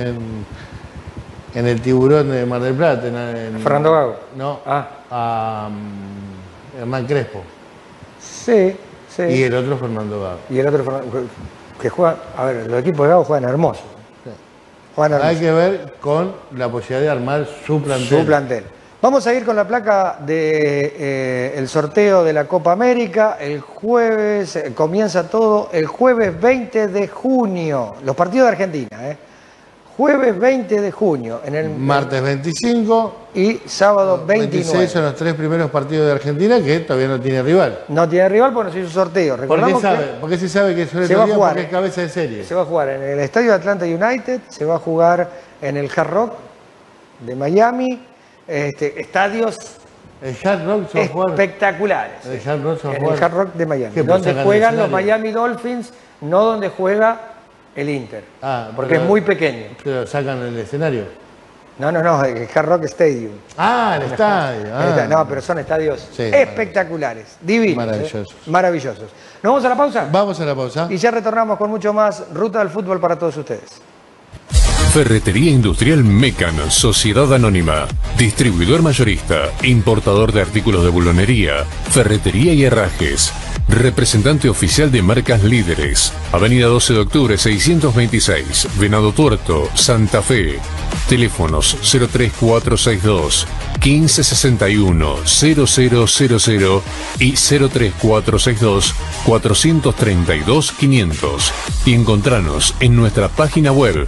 en el Tiburón de Mar del Plata. Fernando Gago. No, a Hernán Crespo. Sí. Y el otro Fernando Gago. Y el otro Fernando, que juega... A ver, los equipos de Gago juegan hermoso. Hay que ver con la posibilidad de armar su plantel. Vamos a ir con la placa del sorteo de la Copa América. El jueves, comienza todo el jueves 20 de junio. Los partidos de Argentina, jueves 20 de junio, en el Martes 25 y sábado 29. 26 son los 3 primeros partidos de Argentina que todavía no tiene rival. No tiene rival porque no se hizo sorteo. Recordamos ¿Por qué se sabe que sobre se va a jugar, porque es cabeza de serie? Se va a jugar en el estadio de Atlanta United, se va a jugar en el Hard Rock de Miami, estadios El Hard Rock se va a jugar. espectaculares. El Hard Rock se va a En jugar. el Hard Rock de Miami, ¿Qué, donde sacan juegan el los escenario? Miami Dolphins, no donde juega el Inter, porque pero- es muy pequeño. Pero sacan el escenario. No, el Hard Rock Stadium. El estadio. No, pero son estadios Sí, espectaculares, divinos. Maravillosos. Maravillosos. ¿Nos vamos a la pausa? Vamos a la pausa. Y ya retornamos con mucho más Ruta del Fútbol para todos ustedes. Ferretería Industrial Mecan, Sociedad Anónima. Distribuidor mayorista, importador de artículos de bulonería, ferretería y herrajes. Representante oficial de marcas líderes. Avenida 12 de octubre 626, Venado Tuerto, Santa Fe. Teléfonos 03462 1561 0000 y 03462 432 500. Y encontranos en nuestra página web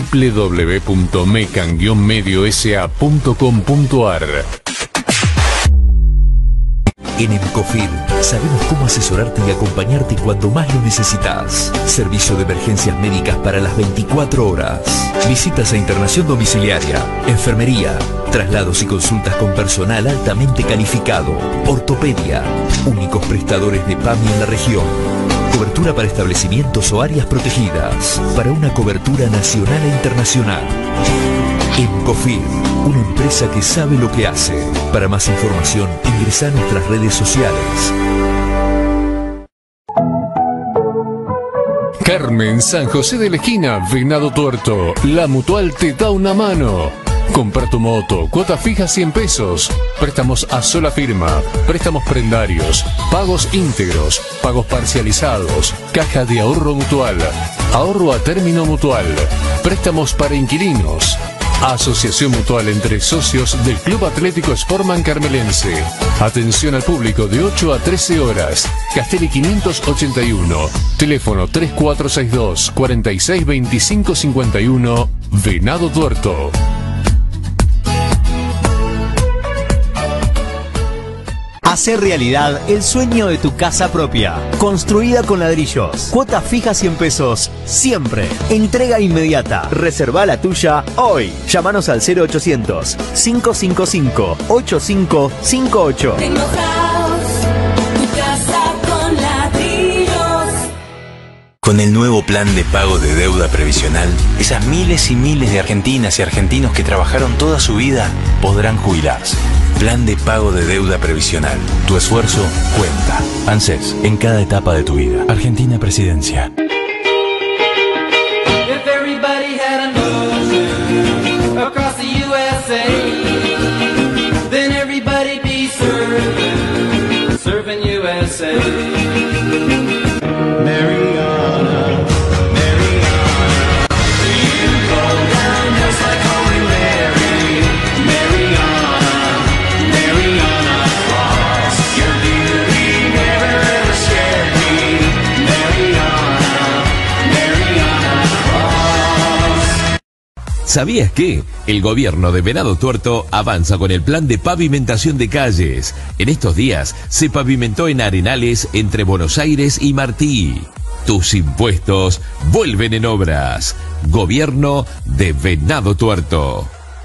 www.mecan-mediosa.com.ar. En Emcofir sabemos cómo asesorarte y acompañarte cuando más lo necesitas. Servicio de emergencias médicas para las 24 horas. Visitas a internación domiciliaria, enfermería, traslados y consultas con personal altamente calificado. Ortopedia, únicos prestadores de PAMI en la región. Cobertura para establecimientos o áreas protegidas. Para una cobertura nacional e internacional. Emcofir, una empresa que sabe lo que hace. Para más información, ingresa a nuestras redes sociales. Carmen, San José de la Esquina, Venado Tuerto. La Mutual te da una mano. Comprar tu moto, cuota fija 100 pesos. Préstamos a sola firma, préstamos prendarios, pagos íntegros, pagos parcializados, caja de ahorro mutual, ahorro a término mutual, préstamos para inquilinos. Asociación mutual entre socios del Club Atlético Sportman Carmelense. Atención al público de 8 a 13 horas. Castelli 581. Teléfono 3462 462551. Venado Tuerto. Hacer realidad el sueño de tu casa propia. Construida con ladrillos. Cuota fija 100 pesos. Siempre. Entrega inmediata. Reserva la tuya hoy. Llámanos al 0800 555 8558. Tengo House, tu casa con ladrillos. Con el nuevo plan de pago de deuda previsional, esas miles y miles de argentinas y argentinos que trabajaron toda su vida podrán jubilarse. Plan de pago de deuda previsional. Tu esfuerzo cuenta. ANSES, en cada etapa de tu vida. Argentina Presidencia. If everybody had an ocean across the USA, then everybody'd be surfing USA. Mariana, Mariana, you go down just like Holy Mary. Mariana, Mariana Cross, your beauty never ever scared me. Mariana, Mariana Cross. ¿Sabías que? El gobierno de Venado Tuerto avanza con el plan de pavimentación de calles. En estos días se pavimentó en Arenales entre Buenos Aires y Martí. Tus impuestos vuelven en obras. Gobierno de Venado Tuerto.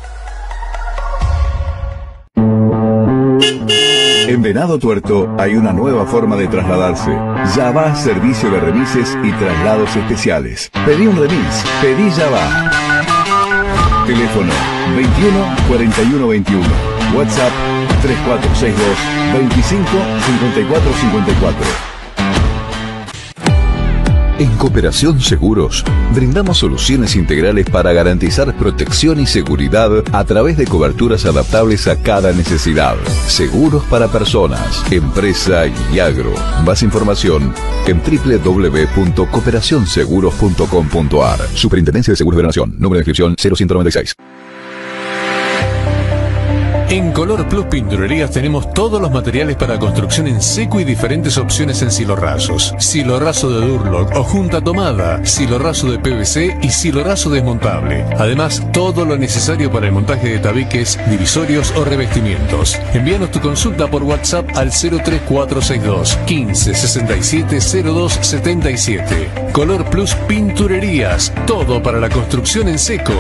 En Venado Tuerto hay una nueva forma de trasladarse. Ya va servicio de remises y traslados especiales. Pedí un remis, pedí ya va. Teléfono 21 41 21. WhatsApp 3462 25 54 54. En Cooperación Seguros, brindamos soluciones integrales para garantizar protección y seguridad a través de coberturas adaptables a cada necesidad. Seguros para personas, empresa y agro. Más información en www.cooperacionseguros.com.ar. Superintendencia de Seguros de la Nación. Número de inscripción 0196. En Color Plus Pinturerías tenemos todos los materiales para construcción en seco y diferentes opciones en silorrazos. Silorrazo de Durlock o junta tomada, silorrazo de PVC y silorrazo desmontable. Además, todo lo necesario para el montaje de tabiques, divisorios o revestimientos. Envíanos tu consulta por WhatsApp al 03462 15 67 02 77. Color Plus Pinturerías, todo para la construcción en seco.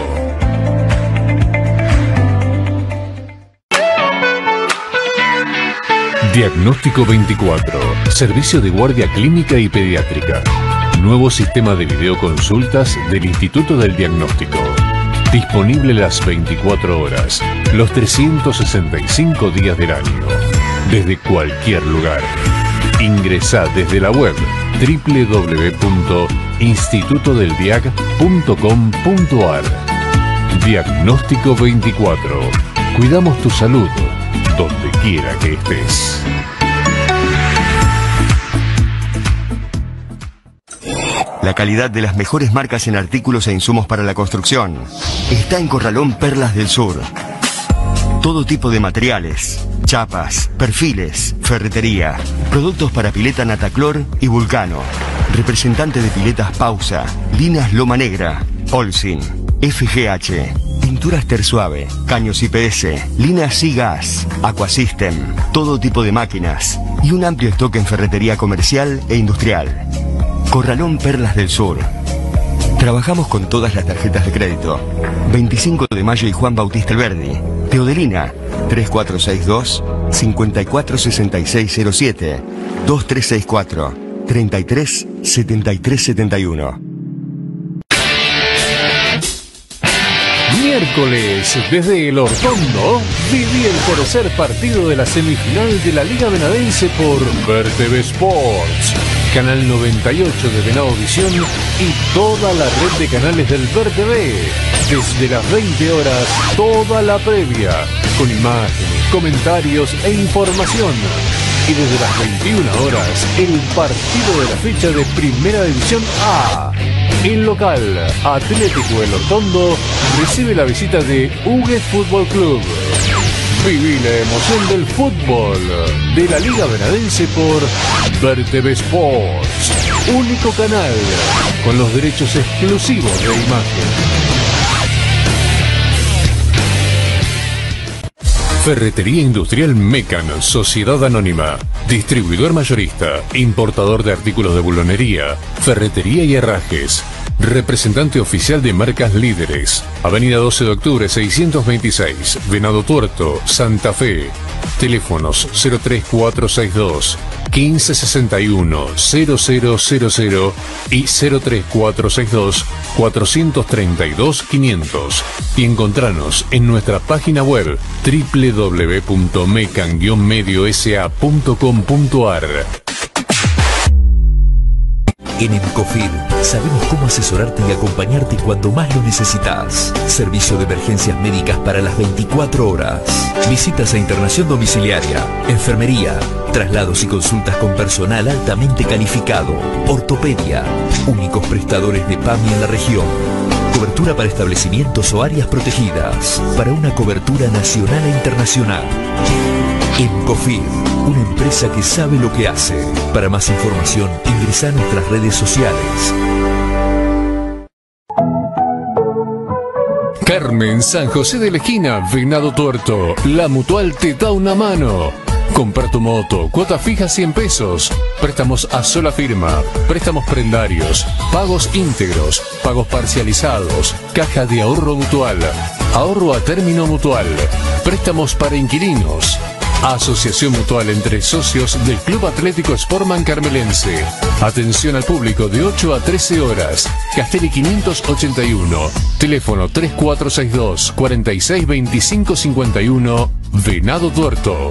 Diagnóstico 24, servicio de guardia clínica y pediátrica. Nuevo sistema de videoconsultas del Instituto del Diagnóstico. Disponible las 24 horas, los 365 días del año, desde cualquier lugar. Ingresá desde la web www.institutodeldiag.com.ar. Diagnóstico 24. Cuidamos tu salud donde quiera que estés. La calidad de las mejores marcas en artículos e insumos para la construcción está en Corralón Perlas del Sur. Todo tipo de materiales, chapas, perfiles, ferretería, productos para pileta Nataclor y Vulcano. Representante de piletas Pausa, Linas Loma Negra, Olsin, FGH. Pinturas Tersuave, caños IPS, Linas y Gas, Aquasystem, todo tipo de máquinas y un amplio stock en ferretería comercial e industrial. Corralón Perlas del Sur. Trabajamos con todas las tarjetas de crédito. 25 de Mayo y Juan Bautista Alberdi. Teodelina, 3462 546607 2364 33 73 71. Miércoles, desde El Hortondo, viví el tercer partido de la semifinal de la Liga Venadense por VerTV Sports, Canal 98 de Venado Visión y toda la red de canales del VerTV. Desde las 20 horas, toda la previa, con imágenes, comentarios e información. Y desde las 21 horas, el partido de la fecha de Primera División A. El local, Atlético El Hortondo, recibe la visita de Hugues Fútbol Club. Viví la emoción del fútbol de la Liga Venadense por VerTV Sports, único canal con los derechos exclusivos de imagen. Ferretería Industrial Mecan, Sociedad Anónima, distribuidor mayorista, importador de artículos de bulonería, ferretería y herrajes, representante oficial de marcas líderes, Avenida 12 de Octubre 626, Venado Tuerto, Santa Fe, teléfonos 03462 1561 0000 y 03462 432 500 y encontranos en nuestra página web www.mecan-mediosa.com.ar. En Encofir sabemos cómo asesorarte y acompañarte cuando más lo necesitas. Servicio de emergencias médicas para las 24 horas. Visitas a internación domiciliaria, enfermería, traslados y consultas con personal altamente calificado, ortopedia, únicos prestadores de PAMI en la región. Cobertura para establecimientos o áreas protegidas, para una cobertura nacional e internacional. Encofir, una empresa que sabe lo que hace. Para más información, ingresa a nuestras redes sociales. Carmen, San José de la Esquina, Venado Tuerto. La Mutual te da una mano. Comprar tu moto, cuota fija 100 pesos. Préstamos a sola firma, préstamos prendarios, pagos íntegros, pagos parcializados, caja de ahorro mutual, ahorro a término mutual, préstamos para inquilinos. Asociación mutual entre socios del Club Atlético Sportman Carmelense. Atención al público de 8 a 13 horas. Castelli 581. Teléfono 3462 46 25 51. Venado Tuerto.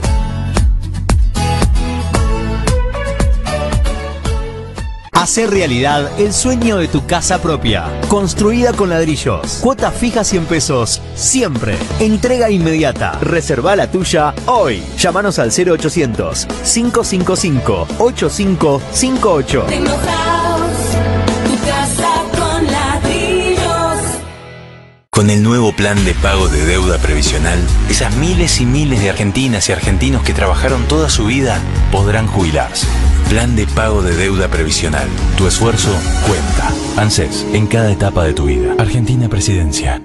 Hacer realidad el sueño de tu casa propia, construida con ladrillos. Cuota fija 100 pesos, siempre. Entrega inmediata. Reserva la tuya hoy. Llámanos al 0800 555 8558. Tecnohouse, tu casa con ladrillos. Con el nuevo plan de pago de deuda previsional, esas miles y miles de argentinas y argentinos que trabajaron toda su vida podrán jubilarse. Plan de pago de deuda previsional. Tu esfuerzo cuenta. ANSES, en cada etapa de tu vida. Argentina Presidencia.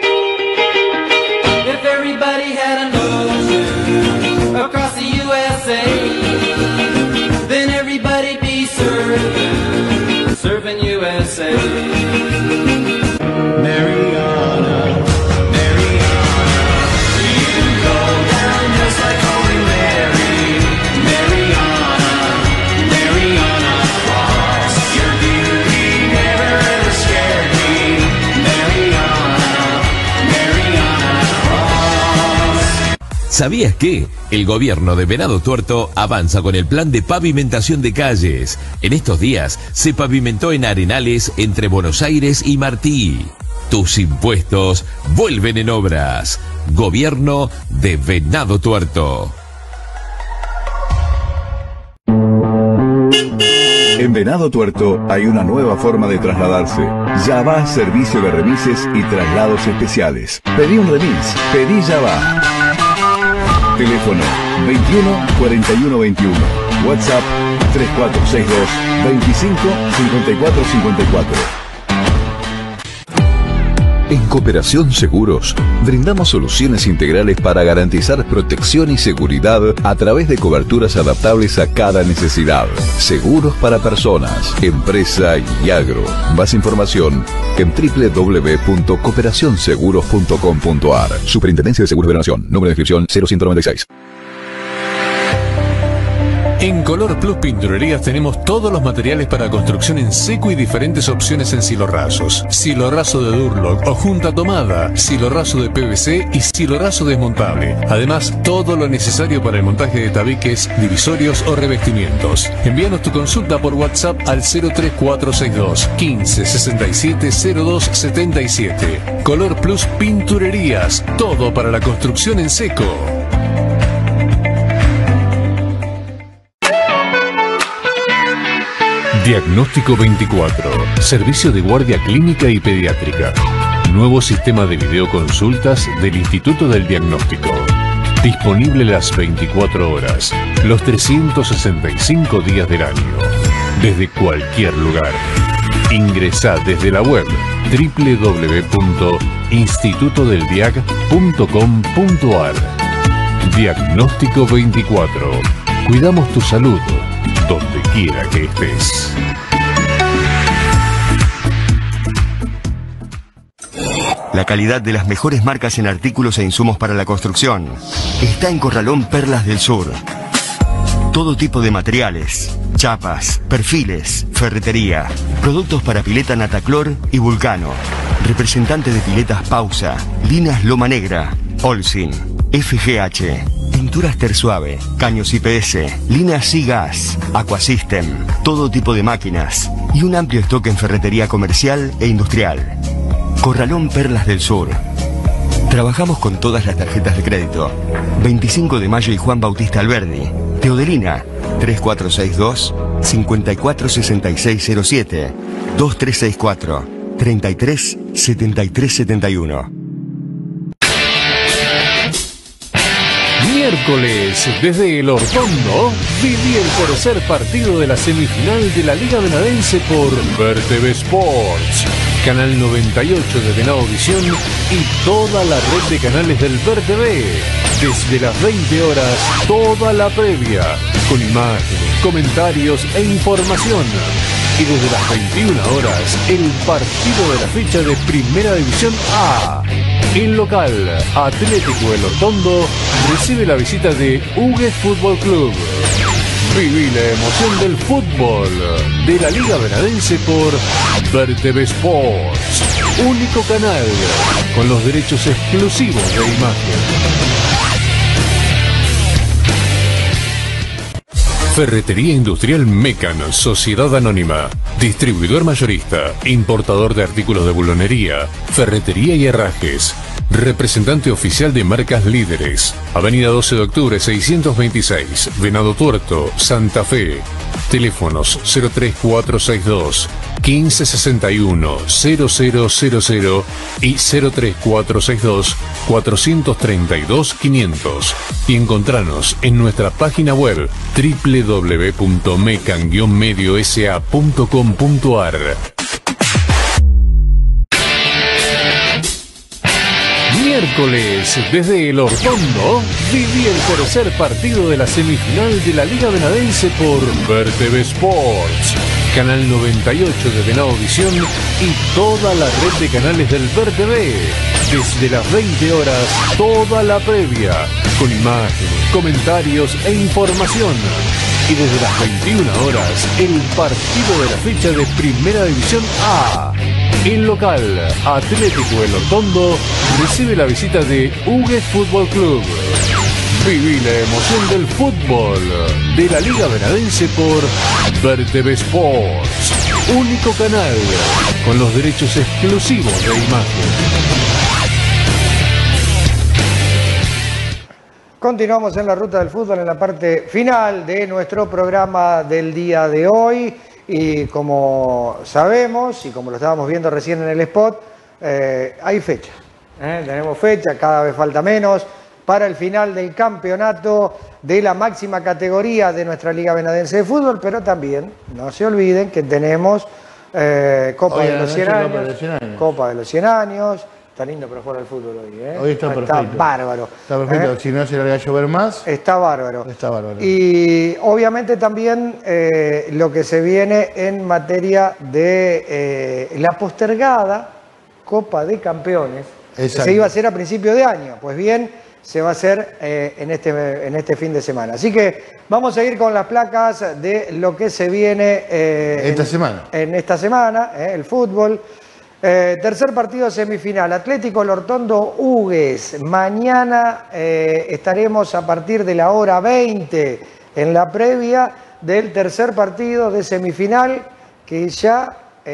If everybody had an ocean across the USA, then everybody'd be surfing USA. Mariana, Mariana, you go down just like Holy Mary. Mariana, Mariana Cross, your beauty never ever scared me. Mariana, Mariana Cross. ¿Sabías que? El gobierno de Venado Tuerto avanza con el plan de pavimentación de calles. En estos días se pavimentó en Arenales entre Buenos Aires y Martí. Tus impuestos vuelven en obras. Gobierno de Venado Tuerto. En Venado Tuerto hay una nueva forma de trasladarse. Ya va servicio de remises y traslados especiales. Pedí un remis, pedí ya va. Teléfono 21 41 21. WhatsApp 3462 25 54 54. En Cooperación Seguros, brindamos soluciones integrales para garantizar protección y seguridad a través de coberturas adaptables a cada necesidad. Seguros para personas, empresa y agro. Más información en www.cooperacionseguros.com.ar. Superintendencia de Seguros de la Nación. Número de inscripción 0196. En Color Plus Pinturerías tenemos todos los materiales para construcción en seco y diferentes opciones en silorrazos. Silorrazo de Durlock o junta tomada, silorrazo de PVC y silorrazo desmontable. Además, todo lo necesario para el montaje de tabiques, divisorios o revestimientos. Envíanos tu consulta por WhatsApp al 03462 15 67 02 77. Color Plus Pinturerías, todo para la construcción en seco. Diagnóstico 24. Servicio de guardia clínica y pediátrica. Nuevo sistema de videoconsultas del Instituto del Diagnóstico. Disponible las 24 horas, los 365 días del año. Desde cualquier lugar. Ingresá desde la web www.institutodeldiag.com.ar. Diagnóstico 24. Cuidamos tu salud donde quiera que estés. La calidad de las mejores marcas en artículos e insumos para la construcción está en Corralón Perlas del Sur. Todo tipo de materiales, chapas, perfiles, ferretería, productos para pileta Nataclor y Vulcano, representante de piletas Pausa, Linas Loma Negra, Olsin, FGH, pinturas Tersuave, caños IPS, Linas Sigas, Aquasystem, todo tipo de máquinas y un amplio stock en ferretería comercial e industrial. Corralón Perlas del Sur. Trabajamos con todas las tarjetas de crédito. 25 de Mayo y Juan Bautista Alberdi. Teodelina 3462 546607 2364 33 73 71. Miércoles, desde El Hortondo, viví el tercer partido de la semifinal de la Liga Venadense por VerTV Sports, Canal 98 de Venado Visión y toda la red de canales del VerTV. Desde las 20 horas, toda la previa, con imágenes, comentarios e información. Y desde las 21 horas, el partido de la fecha de Primera División A. El local, Atlético El Hortondo, recibe la visita de Hugues Fútbol Club. Viví la emoción del fútbol de la Liga Venadense por VerTV Sports, único canal con los derechos exclusivos de imagen. Ferretería Industrial Mecan, Sociedad Anónima. Distribuidor mayorista, importador de artículos de bulonería, ferretería y herrajes. Representante oficial de marcas líderes. Avenida 12 de octubre 626, Venado Tuerto, Santa Fe. Teléfonos 03462 1561 0000 y 03462 432 500. Y encontranos en nuestra página web www.mecan-mediosa.com.ar. Miércoles, desde El Hortondo, viví el tercer partido de la semifinal de la Liga Venadense por VerTV Sports, Canal 98 de Venado Visión y toda la red de canales del VerTV. Desde las 20 horas, toda la previa, con imágenes, comentarios e información. Y desde las 21 horas, el partido de la fecha de Primera División A. El local, Atlético El Hortondo, recibe la visita de Hugues Fútbol Club. Viví la emoción del fútbol de la Liga Venadense por VerTV Sports, único canal con los derechos exclusivos de imagen. Continuamos en la ruta del fútbol en la parte final de nuestro programa del día de hoy. Y como sabemos, y como lo estábamos viendo recién en el spot, hay fecha. Tenemos fecha, cada vez falta menos para el final del campeonato de la máxima categoría de nuestra Liga Venadense de Fútbol, pero también no se olviden que tenemos Copa de los 100 años. Copa de los 100 años. Está lindo para jugar al fútbol hoy, ¿eh? Hoy está perfecto. Está bárbaro. Está perfecto. Si no se larga a llover más. Está bárbaro. Está bárbaro. Y obviamente también lo que se viene en materia de la postergada Copa de Campeones. Exacto. Se iba a hacer a principio de año. Pues bien, se va a hacer en este fin de semana. Así que vamos a ir con las placas de lo que se viene en esta semana, el fútbol. Tercer partido semifinal, Atlético El Hortondo Hugues. Mañana estaremos a partir de la hora 20 en la previa del tercer partido de semifinal que ya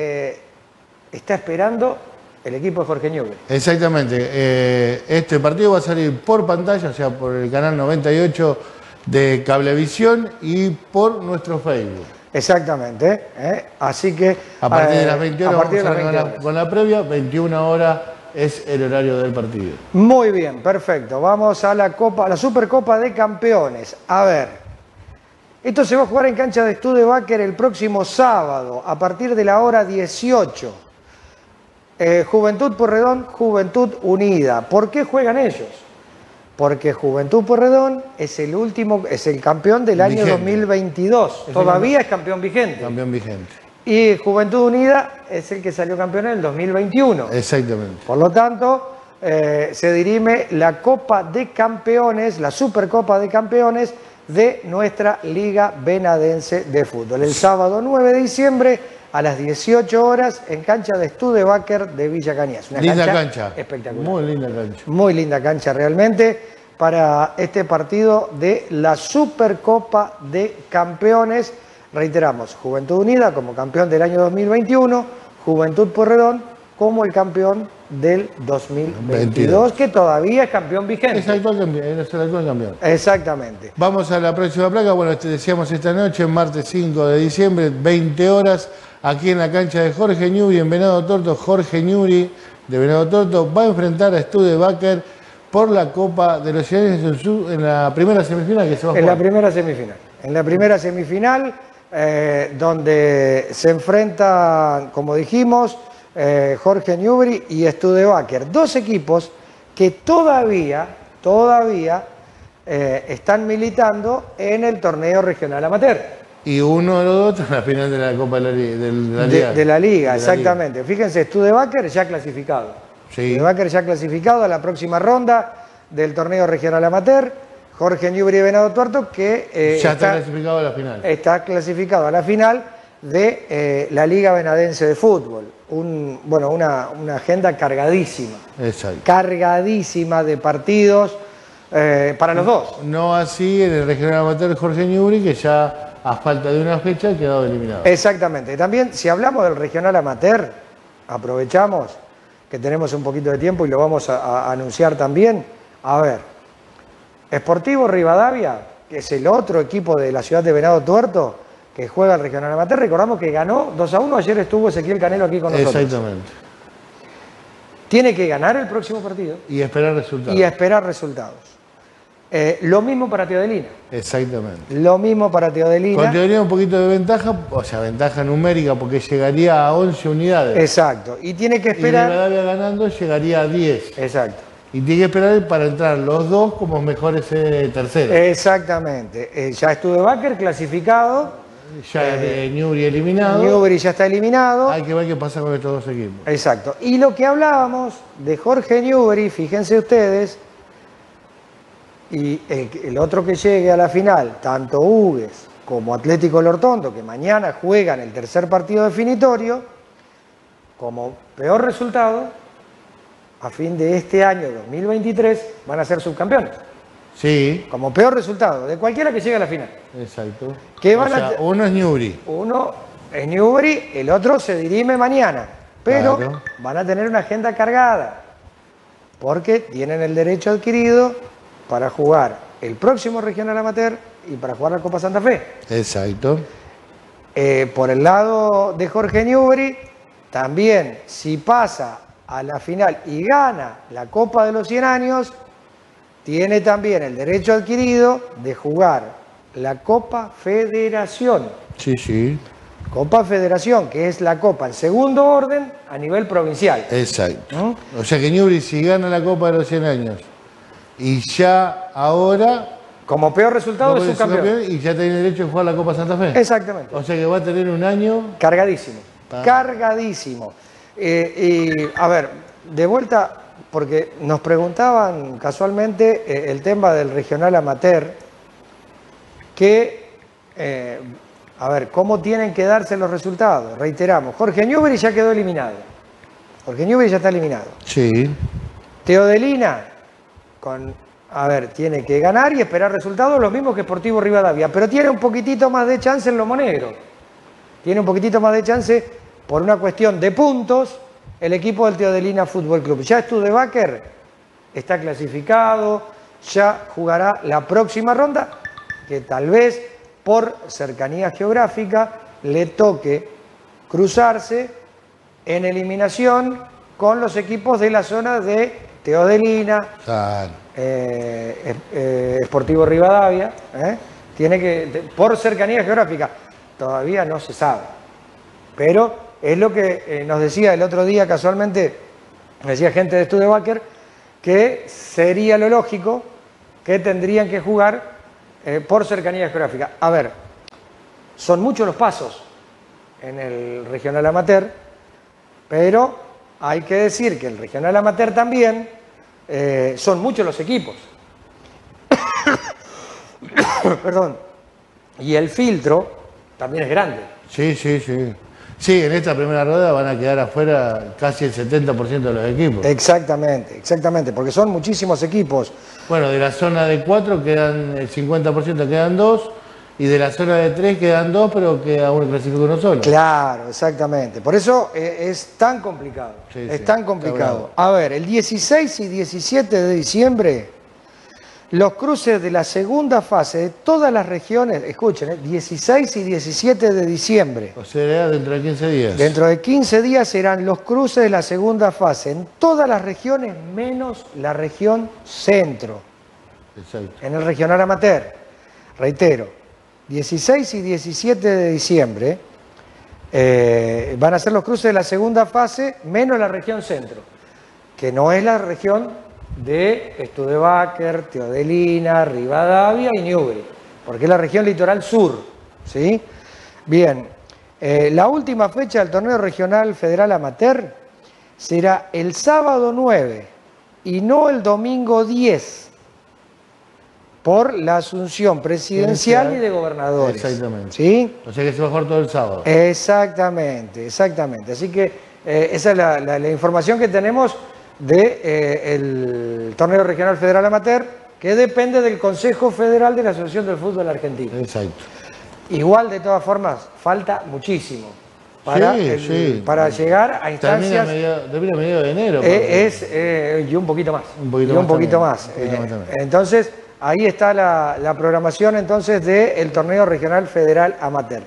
está esperando el equipo de Jorge Newbery. Exactamente. Este partido va a salir por pantalla, o sea, por el canal 98 de Cablevisión y por nuestro Facebook. Exactamente, así que a partir de las 20 horas con la previa, 21 horas es el horario del partido. Muy bien, perfecto. Vamos a la Supercopa de Campeones. A ver, esto se va a jugar en cancha de Studebaker el próximo sábado a partir de la hora 18. Juventud Pueyrredón, Juventud Unida. ¿Por qué juegan ellos? Porque Juventud Pueyrredón es el campeón del año 2022. Todavía es campeón vigente. Campeón vigente. Y Juventud Unida es el que salió campeón en el 2021. Exactamente. Por lo tanto, se dirime la Copa de Campeones, la Supercopa de Campeones de nuestra Liga Venadense de Fútbol. El sábado 9 de diciembre a las 18 horas en cancha de Studebaker de Villa Cañas. Una linda cancha. Espectacular. Muy linda cancha. Muy linda cancha realmente para este partido de la Supercopa de Campeones. Reiteramos, Juventud Unida como campeón del año 2021, Juventud Pueyrredón como el campeón del 2022, que todavía es campeón vigente. Es el actual campeón. Exactamente. Vamos a la próxima placa. Bueno, te decíamos esta noche, martes 5 de diciembre, 20 horas, aquí en la cancha de Jorge Newbery, en Venado Tuerto. Jorge Newbery de Venado Tuerto va a enfrentar a Studebaker por la Copa de los 100 años en la primera semifinal que se va a jugar. En la primera semifinal. En la primera semifinal, donde se enfrentan, como dijimos, Jorge Newbery y Studebaker. Dos equipos que todavía están militando en el torneo regional amateur. Y uno de los dos está en la final de la Copa de la Liga. De la Liga, exactamente. Fíjense, Studebaker ya clasificado. Sí. Studebaker ya clasificado a la próxima ronda del torneo regional amateur. Jorge Newbery de Venado Tuerto que ya está clasificado a la final. Está clasificado a la final de la Liga Venadense de Fútbol. Una agenda cargadísima. Exacto. Cargadísima de partidos para los dos. No así en el regional amateur Jorge Newbery, que ya a falta de una fecha ha quedado eliminado. Exactamente. También, si hablamos del regional amateur, aprovechamos que tenemos un poquito de tiempo y lo vamos a anunciar también. A ver, Sportivo Rivadavia, que es el otro equipo de la ciudad de Venado Tuerto, que juega el regional amateur. Recordamos que ganó 2-1, ayer estuvo Ezequiel Canelo aquí con nosotros. Exactamente. Tiene que ganar el próximo partido. Y esperar resultados. Y esperar resultados. Lo mismo para Teodelina. Exactamente. Lo mismo para Teodelina. Con Teodelina un poquito de ventaja, o sea, ventaja numérica, porque llegaría a 11 unidades. Exacto. Y tiene que Y esperar. Rivadavia ganando llegaría a 10. Exacto. Y tiene que esperar para entrar los dos como mejores terceros. Exactamente. Ya Studebaker clasificado. Ya Newbery eliminado. Newbery ya está eliminado. Hay que ver qué pasa con estos dos equipos. Exacto. Y lo que hablábamos de Jorge Newbery, fíjense ustedes, y el otro que llegue a la final, tanto Hugues como Atlético Lortondo, que mañana juegan el tercer partido definitorio, como peor resultado, a fin de este año 2023 van a ser subcampeones. Sí. Como peor resultado, de cualquiera que llegue a la final. Exacto. ¿Qué O van sea, uno es Newbery. Uno es Newbery, el otro se dirime mañana, pero Claro. van a tener una agenda cargada, porque tienen el derecho adquirido para jugar el próximo regional amateur y para jugar la Copa Santa Fe. Exacto. Por el lado de Jorge Newbery, también si pasa a la final y gana la Copa de los 100 años, tiene también el derecho adquirido de jugar la Copa Federación. Sí, sí. Copa Federación, que es la copa en segundo orden a nivel provincial. Exacto. O sea que Newbery, si gana la Copa de los 100 años y ya ahora. Como peor resultado es subcampeón. Y ya tiene derecho a jugar la Copa Santa Fe. Exactamente. O sea que va a tener un año. Cargadísimo. Cargadísimo. Y a ver, de vuelta, porque nos preguntaban casualmente el tema del regional amateur, que, a ver, ¿cómo tienen que darse los resultados? Reiteramos, Jorge Newbery ya quedó eliminado. Jorge Newbery ya está eliminado. Sí. Teodelina, tiene que ganar y esperar resultados, lo mismo que Sportivo Rivadavia, pero tiene un poquitito más de chance en Lomo Negro. Tiene un poquitito más de chance por una cuestión de puntos el equipo del Teodelina Fútbol Club. Ya Studebaker está clasificado, ya jugará la próxima ronda, que tal vez por cercanía geográfica le toque cruzarse en eliminación con los equipos de la zona de Teodelina, Claro. Sportivo Rivadavia. Tiene que, por cercanía geográfica, todavía no se sabe. Pero es lo que nos decía el otro día, casualmente, decía gente de Studebaker, que sería lo lógico que tendrían que jugar por cercanía geográfica. A ver, son muchos los pasos en el regional amateur, pero hay que decir que el regional amateur también son muchos los equipos. Perdón. Y el filtro también es grande. Sí, sí, sí. Sí, en esta primera rueda van a quedar afuera casi el 70% de los equipos. Exactamente, exactamente, porque son muchísimos equipos. Bueno, de la zona de 4 quedan el 50% quedan 2 y de la zona de 3 quedan 2, pero queda uno clasificado uno solo. Claro, exactamente. Por eso es tan complicado. Sí, es sí, tan está complicado. bravo. A ver, el 16 y 17 de diciembre, los cruces de la segunda fase de todas las regiones, escuchen, 16 y 17 de diciembre. O sea, dentro de 15 días. Dentro de 15 días serán los cruces de la segunda fase en todas las regiones, menos la región centro. Exacto. En el regional amateur. Reitero, 16 y 17 de diciembre van a ser los cruces de la segunda fase, menos la región centro, que no es la región de Studebaker, Teodelina, Rivadavia y Newbery, porque es la región litoral sur. ¿Sí? Bien, la última fecha del torneo regional federal amateur será el sábado 9 y no el domingo 10, por la asunción presidencial y de gobernadores. Exactamente. ¿Sí? O sea que se va a jugar todo el sábado. Exactamente, exactamente. Así que esa es la información que tenemos del torneo regional federal amateur, que depende del Consejo Federal de la Asociación del Fútbol Argentino. Exacto. Igual, de todas formas, falta muchísimo para, para llegar a instancias. Termina a mediados de enero. Y un poquito más. Un poquito y más un poquito también, más. un poquito más también. Entonces, ahí está la programación entonces del torneo regional federal amateur.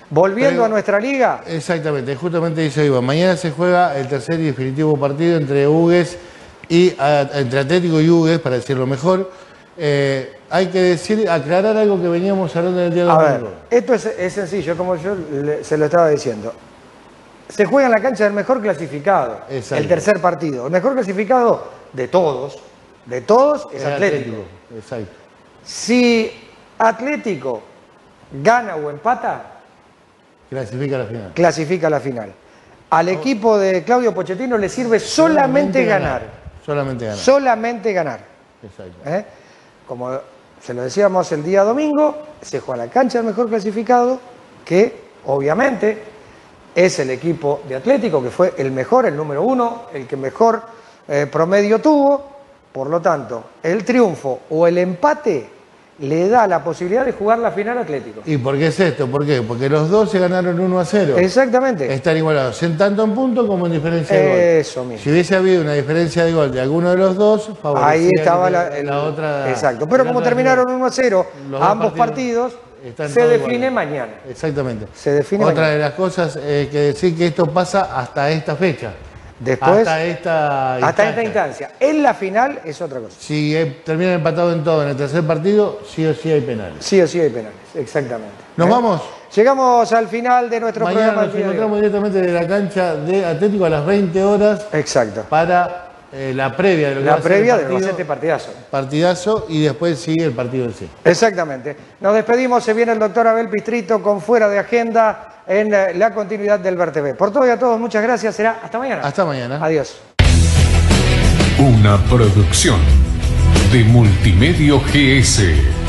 Volviendo Pero- a nuestra liga, Exactamente, justamente eso iba. Mañana se juega el tercer y definitivo partido entre Hugues y entre Atlético y Hugues, para decirlo mejor. Hay que aclarar algo que veníamos hablando del día a ver, domingo. esto es sencillo, como yo se lo estaba diciendo. Se juega en la cancha del mejor clasificado, Exacto. el tercer partido. El mejor clasificado de todos es Atlético. Exacto. Si Atlético gana o empata, Clasifica a la final. clasifica a la final. Al equipo de Claudio Pochettino le sirve solamente ganar. Solamente ganar. Solamente ganar. Exacto. Como se lo decíamos el día domingo, se juega en la cancha del mejor clasificado, que obviamente es el equipo de Atlético, que fue el mejor, el número 1, el que mejor promedio tuvo. Por lo tanto, el triunfo o el empate le da la posibilidad de jugar la final a Atlético. ¿Y por qué es esto? ¿Por qué? Porque los dos se ganaron 1-0. Exactamente. Están igualados, en tanto en punto como en diferencia de gol. Eso mismo. Si hubiese habido una diferencia de gol de alguno de los dos, favorecía Ahí estaba la otra. Exacto. Pero la como otra terminaron final. 1-0 Los dos ambos partidos, están se todos define iguales. mañana. Exactamente. Se define Otra mañana. de las cosas que decir que esto pasa hasta esta fecha. Después, hasta esta instancia. En la final es otra cosa. Si terminan empatados en todo en el tercer partido, sí o sí hay penales. Sí o sí hay penales, exactamente. ¿Nos vamos? Llegamos al final de nuestro Mañana programa. nos encontramos directamente de la cancha de Atlético a las 20 horas. Exacto. Para la previa de lo que va La a ser previa el del Albacete partidazo. Partidazo y después sigue el partido en sí. Exactamente. Nos despedimos, se viene el doctor Abel Pistrito con Fuera de Agenda en la continuidad del VerTV. Por todo y a todos, muchas gracias. Será hasta mañana. Hasta mañana. Adiós. Una producción de Multimedio GS.